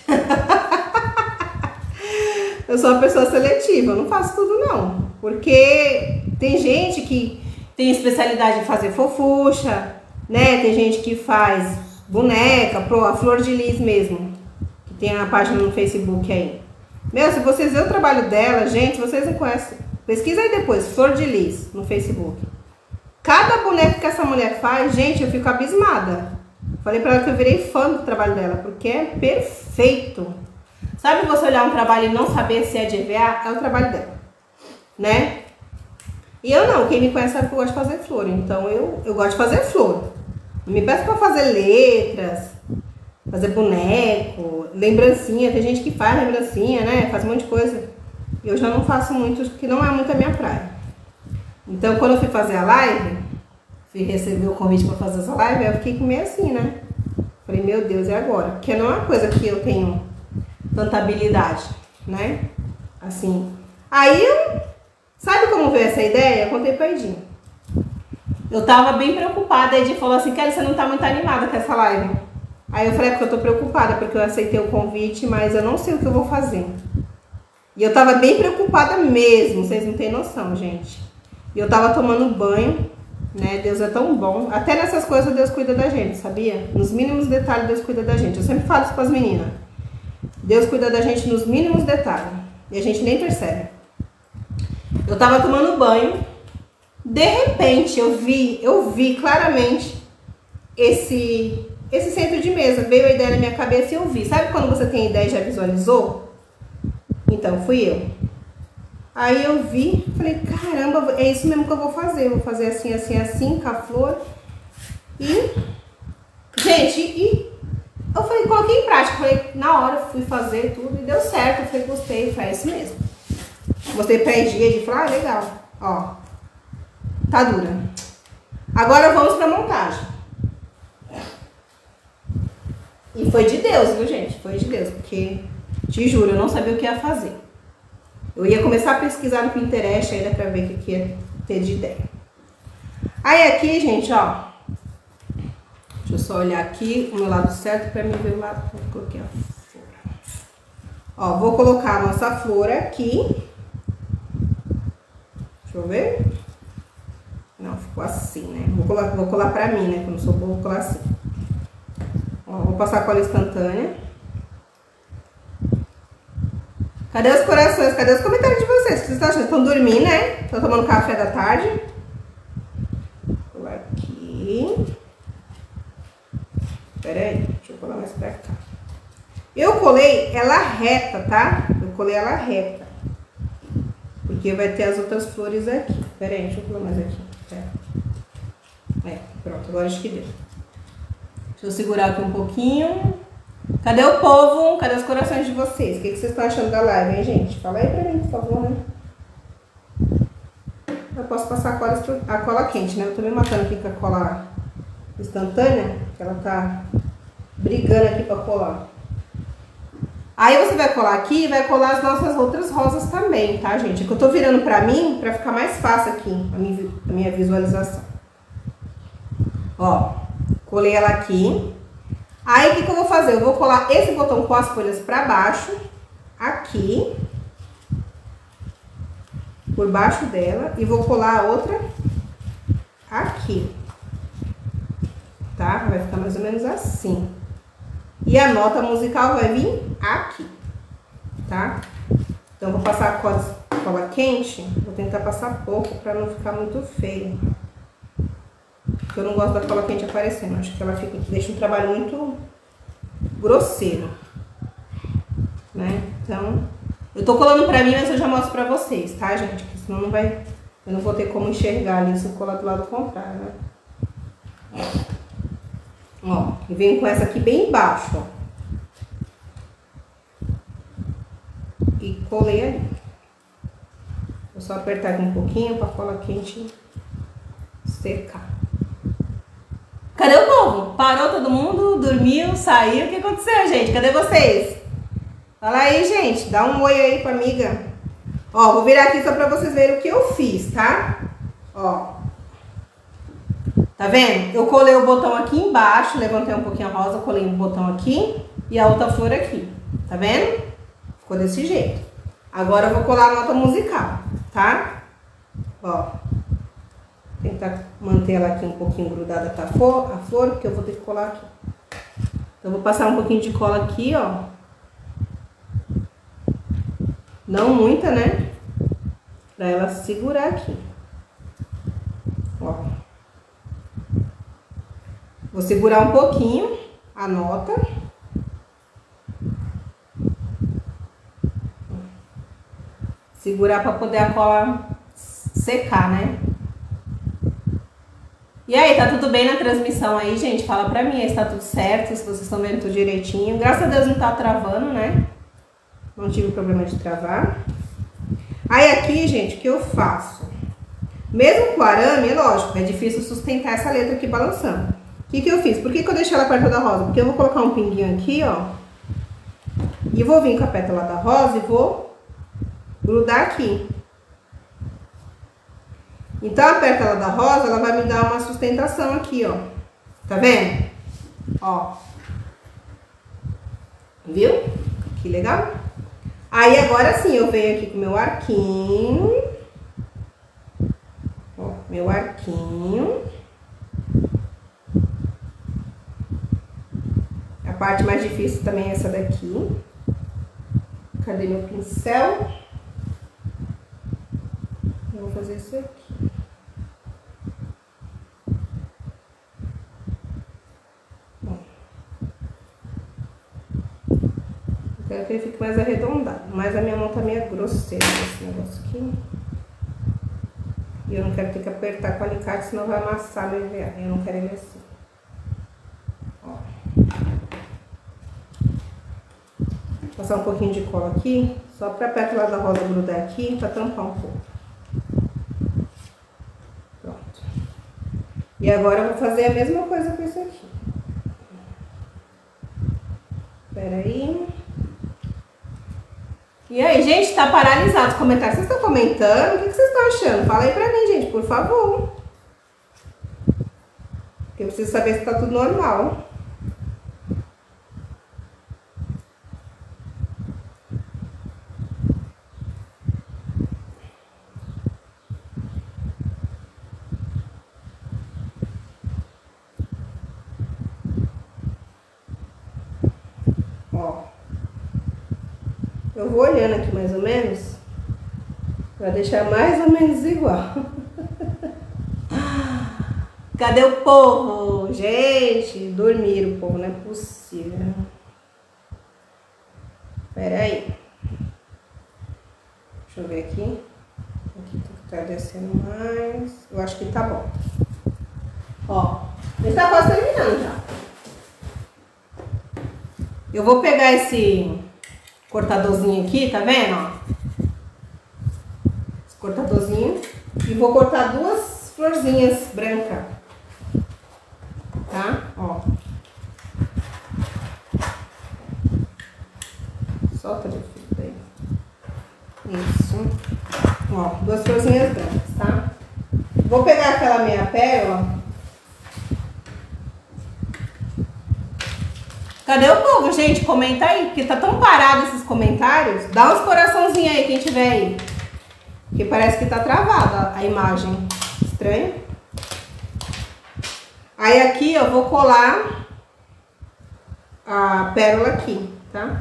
S1: Eu sou uma pessoa seletiva, eu não faço tudo, não. Porque tem gente que tem especialidade em fazer fofucha, né? Tem gente que faz boneca, pro, a Flor de Lis mesmo, que tem a página no Facebook aí. Meu, se vocês verem o trabalho dela, gente, vocês não conhecem. Pesquisa aí depois, Flor de Lis, no Facebook. Cada boneco que essa mulher faz, gente, eu fico abismada. Falei pra ela que eu virei fã do trabalho dela, porque é perfeito. Sabe você olhar um trabalho e não saber se é de E V A? É o trabalho dela, né? E eu não, quem me conhece sabe que eu gosto de fazer flor, então eu, eu gosto de fazer flor. Não me peço pra fazer letras, fazer boneco, lembrancinha, tem gente que faz lembrancinha, né? Faz um monte de coisa. Eu já não faço muito, porque não é muito a minha praia. Então, quando eu fui fazer a live, fui receber o convite para fazer essa live, eu fiquei meio assim, né? Falei, meu Deus, e agora? Porque não é uma coisa que eu tenho tanta habilidade, né? Assim. Aí, eu, sabe como veio essa ideia? Eu contei pra Edinho. Eu tava bem preocupada, a Edinho falou assim, Kelly, você não tá muito animada com essa live? Aí eu falei, é porque eu tô preocupada, porque eu aceitei o convite, mas eu não sei o que eu vou fazer. E eu tava bem preocupada mesmo, vocês não têm noção, gente. E eu tava tomando banho, né? Deus é tão bom. Até nessas coisas Deus cuida da gente, sabia? Nos mínimos detalhes Deus cuida da gente. Eu sempre falo isso pras meninas. Deus cuida da gente nos mínimos detalhes. E a gente nem percebe. Eu tava tomando banho. De repente eu vi, eu vi claramente esse... Esse centro de mesa, veio a ideia na minha cabeça e eu vi. Sabe quando você tem ideia e já visualizou? Então, fui eu. Aí eu vi, falei, caramba, é isso mesmo que eu vou fazer. Eu vou fazer assim, assim, assim, com a flor. E, gente, e eu falei, coloquei em prática. Falei, na hora, fui fazer tudo e deu certo. Eu falei, gostei, foi isso mesmo. Mostrei pra Edia e falei, ah, legal. Ó, tá dura. Agora vamos pra montagem. E foi de Deus, viu, gente? Foi de Deus, porque, te juro, eu não sabia o que ia fazer. Eu ia começar a pesquisar no Pinterest ainda pra ver o que, que ia ter de ideia. Aí aqui, gente, ó. Deixa eu só olhar aqui o meu lado certo pra mim ver o lado que eu coloquei a flor. Ó, vou colocar a nossa flor aqui. Deixa eu ver. Não, ficou assim, né? Vou colar, vou colar pra mim, né? Que eu não sou boa, vou colar assim. Ó, vou passar cola instantânea. Cadê os corações? Cadê os comentários de vocês? O que vocês estão achando? Estão dormindo, né? Estão tomando café da tarde? Vou colar aqui. Pera aí, deixa eu colar mais pra cá. Eu colei ela reta, tá? Eu colei ela reta. Porque vai ter as outras flores aqui. Pera aí, deixa eu colar mais aqui. Pera. É, pronto, agora acho que deu. Deixa eu segurar aqui um pouquinho. Cadê o povo? Cadê os corações de vocês? O que, que vocês estão achando da live, hein, gente? Fala aí pra mim, por favor, né? Eu posso passar a cola, a cola quente, né? Eu tô me matando aqui com a cola instantânea, que ela tá brigando aqui pra colar. Aí você vai colar aqui e vai colar as nossas outras rosas também, tá, gente? É que eu tô virando pra mim, pra ficar mais fácil aqui a minha, a minha visualização. Ó, colei ela aqui. Aí, o que que eu vou fazer? Eu vou colar esse botão com as folhas pra baixo, aqui, por baixo dela, e vou colar a outra aqui, tá? Vai ficar mais ou menos assim. E a nota musical vai vir aqui, tá? Então, eu vou passar a cola, cola quente, vou tentar passar pouco pra não ficar muito feio. Porque eu não gosto da cola quente aparecendo, acho que ela fica, deixa um trabalho muito grosseiro, né? Então, eu tô colando pra mim, mas eu já mostro pra vocês, tá, gente? Porque senão não vai, eu não vou ter como enxergar ali se eu colar do lado contrário, né? Ó, eu venho com essa aqui bem embaixo, ó. E colei ali. Vou só apertar aqui um pouquinho pra cola quente secar. Cadê o povo? Parou todo mundo? Dormiu? Saiu? O que aconteceu, gente? Cadê vocês? Fala aí, gente. Dá um oi aí pra amiga. Ó, vou virar aqui só pra vocês verem o que eu fiz, tá? Ó. Tá vendo? Eu colei o botão aqui embaixo, levantei um pouquinho a rosa, colei um botão aqui e a outra flor aqui. Tá vendo? Ficou desse jeito. Agora eu vou colar a nota musical, tá? Ó. Tentar manter ela aqui um pouquinho grudada com a flor, a flor, porque eu vou ter que colar aqui. Então, eu vou passar um pouquinho de cola aqui, ó. Não muita, né? Pra ela segurar aqui. Ó. Vou segurar um pouquinho a nota. Segurar pra poder a cola secar, né? E aí, tá tudo bem na transmissão aí, gente? Fala pra mim aí se tá tudo certo, se vocês estão vendo tudo direitinho. Graças a Deus não tá travando, né? Não tive problema de travar. Aí aqui, gente, o que eu faço? Mesmo com o arame, é lógico, é difícil sustentar essa letra aqui balançando. O que que eu fiz? Por que que eu deixei ela perto da rosa? Porque eu vou colocar um pinguinho aqui, ó. E vou vir com a pétala da rosa e vou grudar aqui. Então, a pétala da rosa, ela vai me dar uma sustentação aqui, ó. Tá vendo? Ó. Viu? Que legal. Aí, agora sim, eu venho aqui com meu arquinho. Ó, meu arquinho. A parte mais difícil também é essa daqui. Cadê meu pincel? Eu vou fazer isso aqui. Quero que ele fique mais arredondado, mas a minha mão tá meio grosseira esse negócio aqui. E eu não quero ter que apertar com o alicate, senão vai amassar meu enviar. Eu não quero ele assim. Ó. Vou passar um pouquinho de cola aqui, só pra pétala da rosa grudar aqui, pra tampar um pouco. Pronto. E agora eu vou fazer a mesma coisa com isso aqui. Espera aí. E aí, gente, tá paralisado os comentários. Vocês estão comentando? O que vocês estão achando? Fala aí pra mim, gente, por favor. Eu preciso saber se tá tudo normal. Ó. Eu vou olhando aqui mais ou menos, pra deixar mais ou menos igual. Cadê o povo? Gente, dormiram o povo, não é possível. Pera aí. Deixa eu ver aqui. Aqui tá descendo mais. Eu acho que tá bom. Ó, ele tá quase terminando já. Eu vou pegar esse cortadorzinho aqui, tá vendo? Ó? Esse cortadorzinho. E vou cortar duas florzinhas brancas. Tá? Ó. Solta de fio daí. Isso. Ó, duas florzinhas brancas, tá? Vou pegar aquela minha pérola. Cadê o povo, gente? Comenta aí, porque tá tão parado esses comentários. Dá uns coraçãozinhos aí, quem tiver aí. Porque parece que tá travada a imagem. Estranho. Aí aqui eu vou colar a pérola aqui, tá?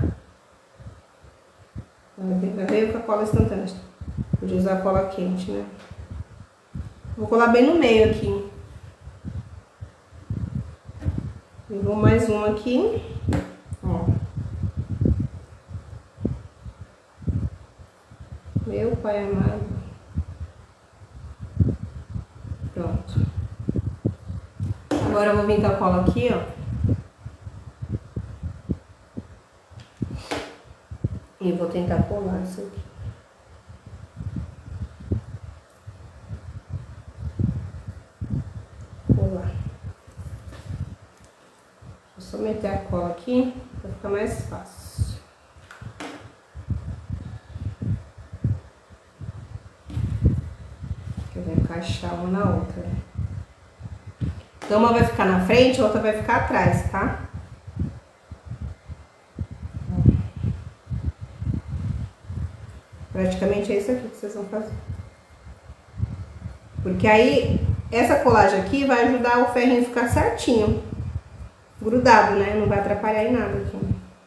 S1: Vai ver com a cola instantânea. Podia usar a cola quente, né? Vou colar bem no meio aqui. E vou mais uma aqui. Ó. Meu pai amado. Pronto. Agora eu vou vir com a cola aqui, ó. E vou tentar colar isso aqui. Colar. Vou só meter a cola aqui pra ficar mais fácil. Que eu vou encaixar uma na outra. Então uma vai ficar na frente, a outra vai ficar atrás, tá? Praticamente é isso aqui que vocês vão fazer. Porque aí, essa colagem aqui vai ajudar o ferrinho a ficar certinho. Grudado, né? Não vai atrapalhar em nada aqui.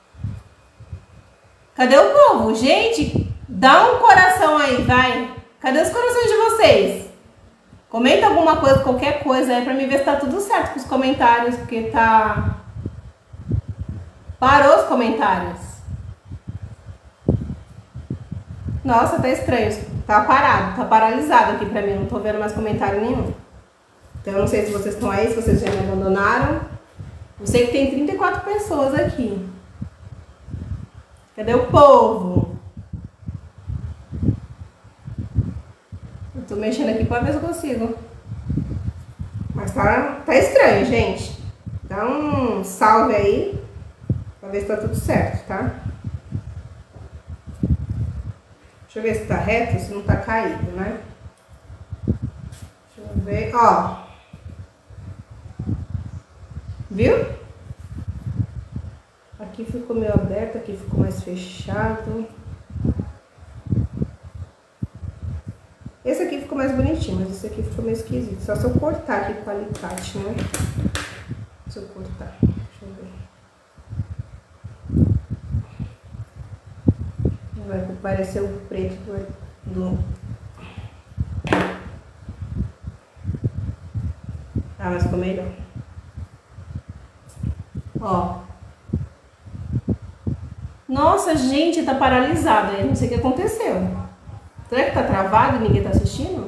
S1: Cadê o povo? Gente, dá um coração aí, vai. Cadê os corações de vocês? Comenta alguma coisa, qualquer coisa aí, pra mim ver se tá tudo certo com os comentários, porque tá... Parou os comentários. Nossa, tá estranho. Tá parado, tá paralisado aqui pra mim. Não tô vendo mais comentário nenhum. Então eu não sei se vocês estão aí, se vocês já me abandonaram. Eu sei que tem trinta e quatro pessoas aqui. Cadê o povo? Eu tô mexendo aqui pra ver se eu consigo. Mas tá, tá estranho, gente. Dá um salve aí pra ver se tá tudo certo, tá? Deixa eu ver se tá reto, se não tá caído, né? Deixa eu ver, ó. Viu? Aqui ficou meio aberto, aqui ficou mais fechado. Esse aqui ficou mais bonitinho, mas esse aqui ficou meio esquisito. Só se eu cortar aqui com o alicate, né? Se eu cortar, deixa eu ver. Vai parecer o preto do... do... Ah, mas ficou melhor. Ó. Nossa, gente, tá paralisado. Eu não sei o que aconteceu. Será que tá travado e ninguém tá assistindo?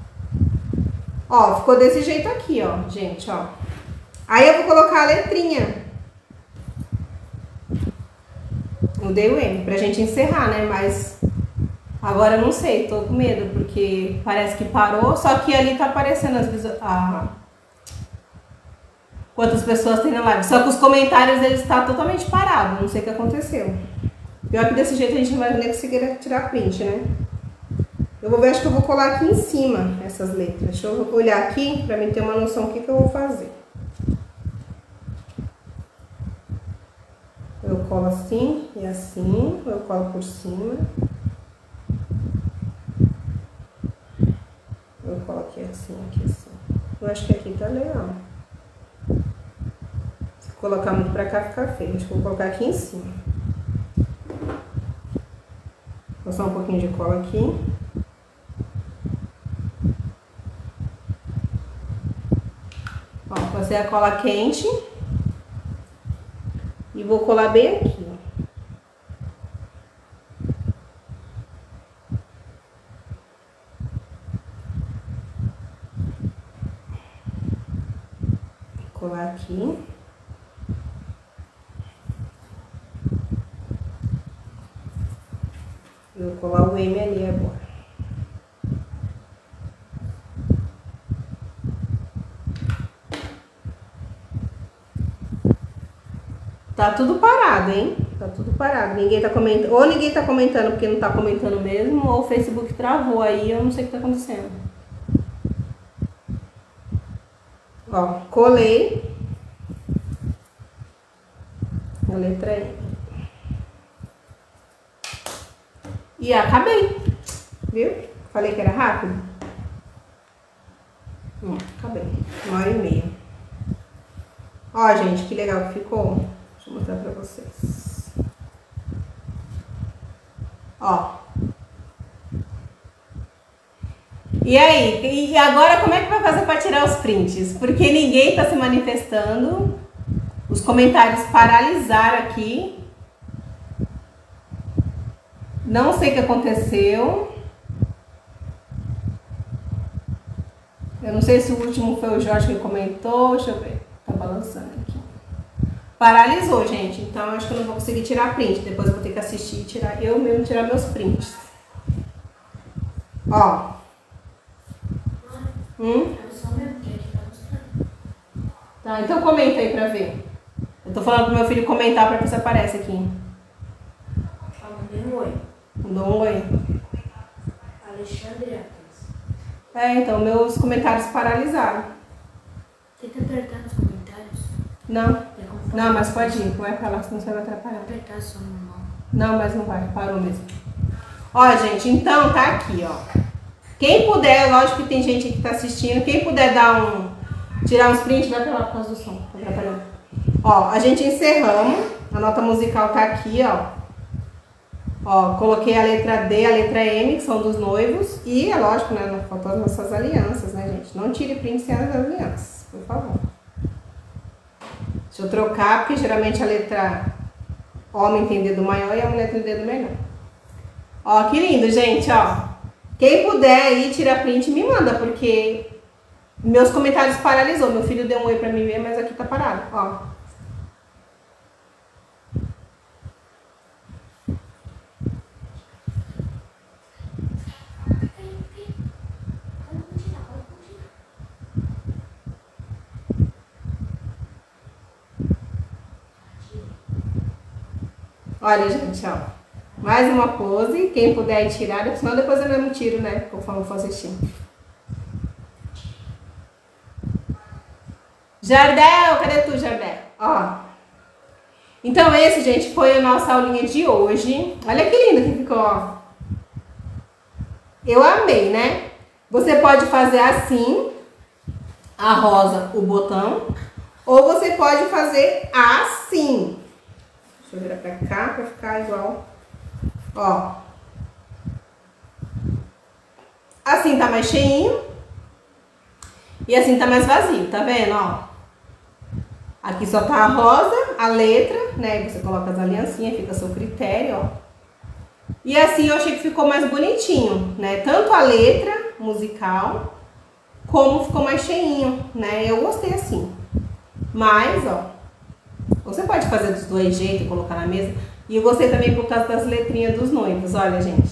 S1: Ó, ficou desse jeito aqui, ó, gente, ó. Aí eu vou colocar a letrinha. Eu dei o M pra gente encerrar, né? Mas agora eu não sei, tô com medo, porque parece que parou. Só que ali tá aparecendo as visual... ah, quantas pessoas tem na live. Só que os comentários, eles estão totalmente parados. Não sei o que aconteceu. Pior que desse jeito a gente não vai nem conseguir tirar print, né? Eu vou ver, acho que eu vou colar aqui em cima essas letras. Deixa eu olhar aqui pra mim ter uma noção do que, que eu vou fazer. Eu colo assim e assim, eu colo por cima. Eu colo aqui assim, aqui assim. Eu acho que aqui tá legal. Se colocar muito pra cá, fica feio. Acho que eu vou colocar aqui em cima. Vou passar um pouquinho de cola aqui. Ó, passei a cola quente. E vou colar bem aqui, ó. Colar aqui. Vou colar o M ali agora. Tá tudo parado, hein? Tá tudo parado. Ninguém tá comentando. Ou ninguém tá comentando porque não tá comentando mesmo, ou o Facebook travou aí, eu não sei o que tá acontecendo. Ó, colei a letra E. E acabei. Viu? Falei que era rápido? Hum, acabei. Uma hora e meia. Ó, gente, que legal que ficou. Deixa eu mostrar pra vocês. Ó. E aí? E agora como é que vai fazer pra tirar os prints? Porque ninguém tá se manifestando. Os comentários paralisaram aqui. Não sei o que aconteceu. Eu não sei se o último foi o Jorge que comentou. Deixa eu ver. Tá balançando aqui. Paralisou, gente. Então, acho que eu não vou conseguir tirar print. Depois eu vou ter que assistir e tirar, eu mesmo tirar meus prints. Ó. Hum? Tá, então comenta aí pra ver. Eu tô falando pro meu filho comentar pra ver se aparece aqui.
S2: Mandei um oi.
S1: Mandou um oi.
S2: Alexandre.
S1: É, então, meus comentários paralisaram.
S2: Tenta apertar nos comentários.
S1: Não. Não, mas pode ir. Vai pra lá, senão você vai atrapalhar.
S2: Apertar só normal.
S1: Não, mas não vai. Parou mesmo. Ó, gente, então tá aqui, ó. Quem puder, lógico que tem gente que tá assistindo. Quem puder dar um... tirar uns prints, vai pra lá por causa do som. Tá atrapalhando. Ó, a gente encerramos. A nota musical tá aqui, ó. Ó, coloquei a letra D, a letra M, que são dos noivos. E é lógico, né? Não faltou as nossas alianças, né, gente? Não tire print sem as alianças, por favor. Deixa eu trocar, porque geralmente a letra homem tem dedo maior e a mulher tem dedo menor. Ó, que lindo, gente, ó. Quem puder aí tirar print, me manda, porque meus comentários paralisou. Meu filho deu um oi pra mim ver, mas aqui tá parado, ó. Olha, gente, ó. Mais uma pose. Quem puder tirar, senão depois eu mesmo tiro, né? Conforme eu for assistir. Jardel, cadê tu, Jardel? Ó. Então esse, gente, foi a nossa aulinha de hoje. Olha que lindo que ficou, ó. Eu amei, né? Você pode fazer assim, a rosa, o botão. Ou você pode fazer assim. Deixa eu virar pra cá pra ficar igual. Ó. Assim tá mais cheinho. E assim tá mais vazio, tá vendo, ó? Aqui só tá a rosa, a letra, né? Você coloca as aliancinhas, fica a seu critério, ó. E assim eu achei que ficou mais bonitinho, né? Tanto a letra musical, como ficou mais cheinho, né? Eu gostei assim. Mas, ó, você pode fazer dos dois jeitos e colocar na mesa. E eu gostei também por causa das letrinhas dos noivos, olha, gente.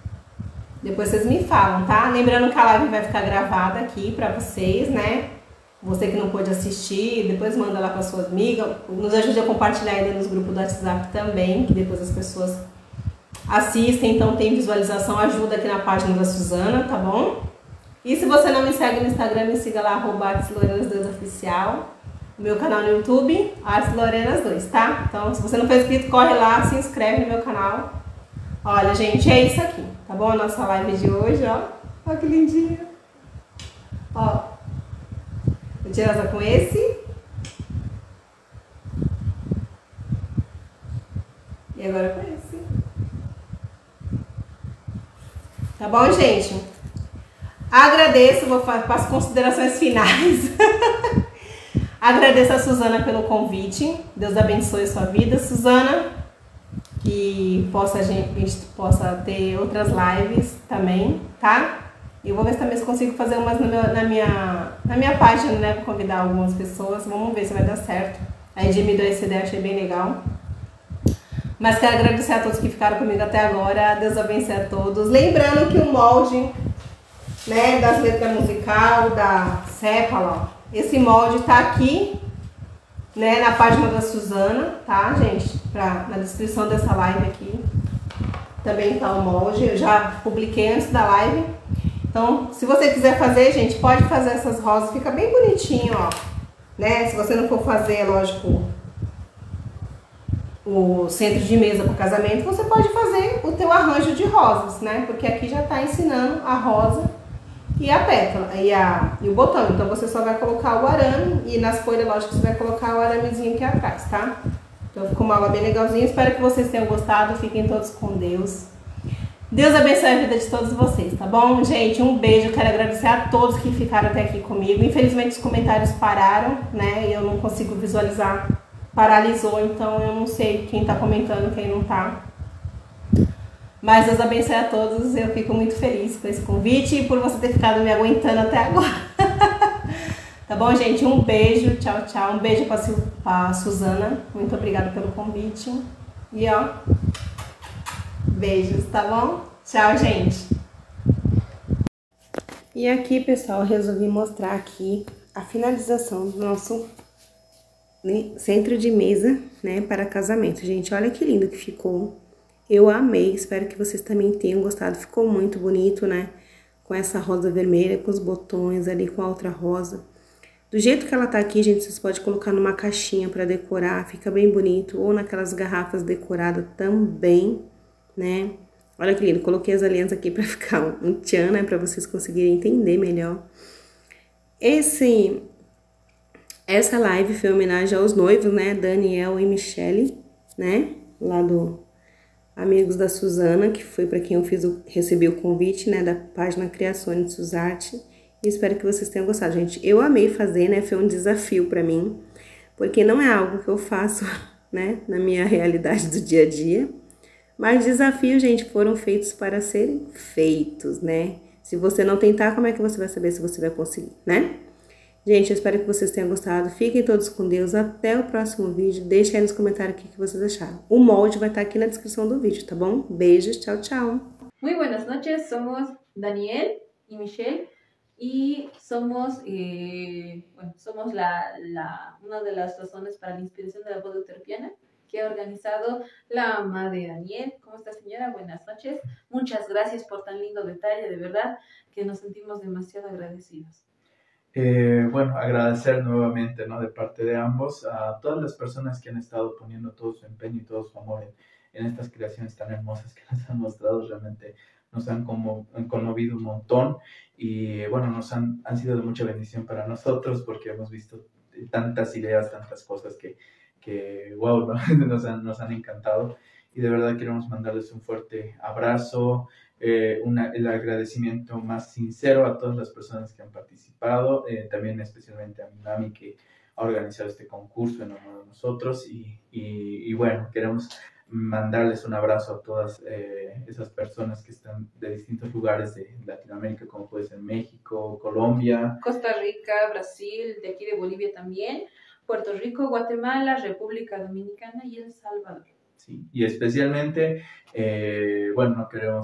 S1: Depois vocês me falam, tá? Lembrando que a live vai ficar gravada aqui pra vocês, né? Você que não pôde assistir, depois manda lá para suas amigas. Nos ajude a compartilhar ainda nos grupos do WhatsApp também, que depois as pessoas assistem, então tem visualização, ajuda aqui na página da Suzana, tá bom? E se você não me segue no Instagram, me siga lá, arroba Artes Lorenas dois Oficial. O meu canal no YouTube, Artes Lorenas dois, tá? Então, se você não for inscrito, corre lá, se inscreve no meu canal. Olha, gente, é isso aqui, tá bom? A nossa live de hoje, ó. Ó que lindinha. Ó. Vou tirar essa com esse. E agora com esse. Tá bom, gente? Agradeço, vou para as considerações finais. Agradeço a Suzana pelo convite. Deus abençoe a sua vida, Suzana. Que possa, a gente possa ter outras lives também, tá? Eu vou ver se também se consigo fazer umas na minha, na minha, na minha página, né? Vou convidar algumas pessoas. Vamos ver se vai dar certo. A Edi me deu essa ideia, achei bem legal. Mas quero agradecer a todos que ficaram comigo até agora. Deus abençoe a todos. Lembrando que o molde, né, das letras musical, da Sépala, esse molde tá aqui, né, na página da Suzana, tá, gente? Pra, na descrição dessa live aqui. Também tá o molde. Eu já publiquei antes da live. Então, se você quiser fazer, gente, pode fazer essas rosas. Fica bem bonitinho, ó. Né? Se você não for fazer, lógico, o centro de mesa para casamento, você pode fazer o teu arranjo de rosas, né? Porque aqui já tá ensinando a rosa e a pétala, e, a, e o botão. Então, você só vai colocar o arame e nas folhas, lógico, você vai colocar o aramezinho aqui atrás, tá? Então, ficou uma aula bem legalzinha. Espero que vocês tenham gostado. Fiquem todos com Deus. Deus abençoe a vida de todos vocês, tá bom? Gente, um beijo. Quero agradecer a todos que ficaram até aqui comigo. Infelizmente, os comentários pararam, né? E eu não consigo visualizar. Paralisou, então eu não sei quem tá comentando, quem não tá. Mas Deus abençoe a todos. Eu fico muito feliz com esse convite e por você ter ficado me aguentando até agora. Tá bom, gente? Um beijo. Tchau, tchau. Um beijo pra, pra Suzana. Muito obrigada pelo convite. E ó... beijos, tá bom? Tchau, gente! E aqui, pessoal, eu resolvi mostrar aqui a finalização do nosso centro de mesa, né, para casamento. Gente, olha que lindo que ficou. Eu amei, espero que vocês também tenham gostado. Ficou muito bonito, né? Com essa rosa vermelha, com os botões ali, com a outra rosa. Do jeito que ela tá aqui, gente, vocês podem colocar numa caixinha para decorar, fica bem bonito. Ou naquelas garrafas decoradas também, né? Olha que lindo, coloquei as alianças aqui para ficar um tchan, né? Para vocês conseguirem entender melhor. Esse, essa live foi em homenagem aos noivos, né? Daniel e Michele, né? Lá do Amigos da Suzana, que foi para quem eu fiz o, recebi o convite, né? Da página Criações de Suzarte. E espero que vocês tenham gostado, gente. Eu amei fazer, né? Foi um desafio para mim, porque não é algo que eu faço, né? Na minha realidade do dia a dia. Mas desafios, gente, foram feitos para serem feitos, né? Se você não tentar, como é que você vai saber se você vai conseguir, né? Gente, eu espero que vocês tenham gostado. Fiquem todos com Deus. Até o próximo vídeo. Deixem aí nos comentários o que vocês acharam. O molde vai estar aqui na descrição do vídeo, tá bom? Beijos, tchau, tchau.
S3: Muy buenas noches, somos Daniel y Michelle y somos, eh, bueno, somos la, la, una de las razones para la inspiración de la boda uterpiana que ha organizado la mamá de Daniel. ¿Cómo está, señora? Buenas noches. Muchas gracias por tan lindo detalle, de verdad que nos sentimos demasiado agradecidos.
S4: Eh, bueno, agradecer nuevamente, ¿no? De parte de ambos a todas las personas que han estado poniendo todo su empeño y todo su amor en, en estas creaciones tan hermosas que nos han mostrado. Realmente nos han, como, han conmovido un montón y bueno, nos han, han sido de mucha bendición para nosotros porque hemos visto tantas ideas, tantas cosas que, que wow, ¿no? nos, han, nos han encantado y de verdad queremos mandarles un fuerte abrazo. Eh, una, el agradecimiento más sincero a todas las personas que han participado, eh, también especialmente a mi mami que ha organizado este concurso en honor a nosotros y, y, y bueno, queremos mandarles un abrazo a todas eh, esas personas que están de distintos lugares de Latinoamérica, como puede ser México, Colombia,
S3: Costa Rica, Brasil, de aquí de Bolivia también, Puerto Rico, Guatemala, República Dominicana y El Salvador.
S4: Sí, y especialmente, eh, bueno, no queremos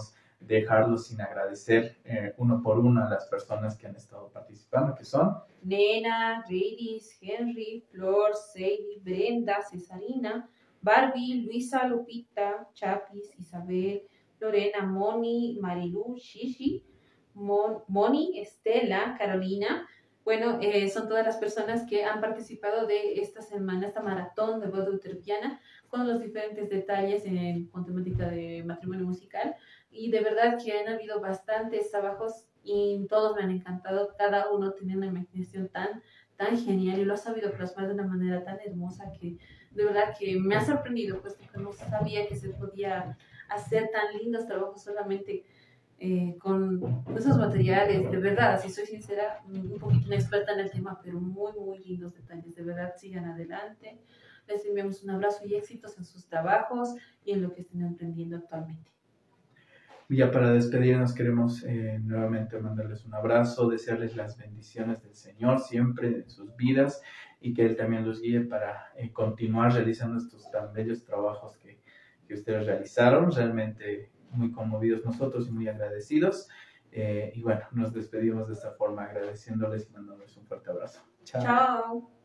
S4: dejarlo sin agradecer eh, uno por uno a las personas que han estado participando, que son
S3: Nena, Redis, Henry, Flor, Sadie, Brenda, Cesarina, Barbie, Luisa, Lupita, Chapis, Isabel, Lorena, Moni, Marilu, Shishi, Mon, Moni, Estela, Carolina. Bueno, eh, son todas las personas que han participado de esta semana, esta maratón de voz deuterpiana, con los diferentes detalles en, con temática de matrimonio musical. Y de verdad que han habido bastantes trabajos y todos me han encantado. Cada uno tiene una imaginación tan, tan genial y lo ha sabido plasmar de una manera tan hermosa que de verdad que me ha sorprendido, pues porque no sabía que se podía hacer tan lindos trabajos solamente eh, con esos materiales. De verdad, si soy sincera, un poquito inexperta en el tema, pero muy, muy lindos detalles. De verdad, sigan adelante. Les enviamos un abrazo y éxitos en sus trabajos y en lo que estén emprendiendo actualmente.
S4: Y ya para despedirnos queremos eh, nuevamente mandarles un abrazo, desearles las bendiciones del Señor siempre en sus vidas y que Él también los guíe para eh, continuar realizando estos tan bellos trabajos que, que ustedes realizaron. Realmente muy conmovidos nosotros y muy agradecidos. Eh, y bueno, nos despedimos de esta forma agradeciéndoles y mandándoles un fuerte abrazo. Chao.
S3: Chao.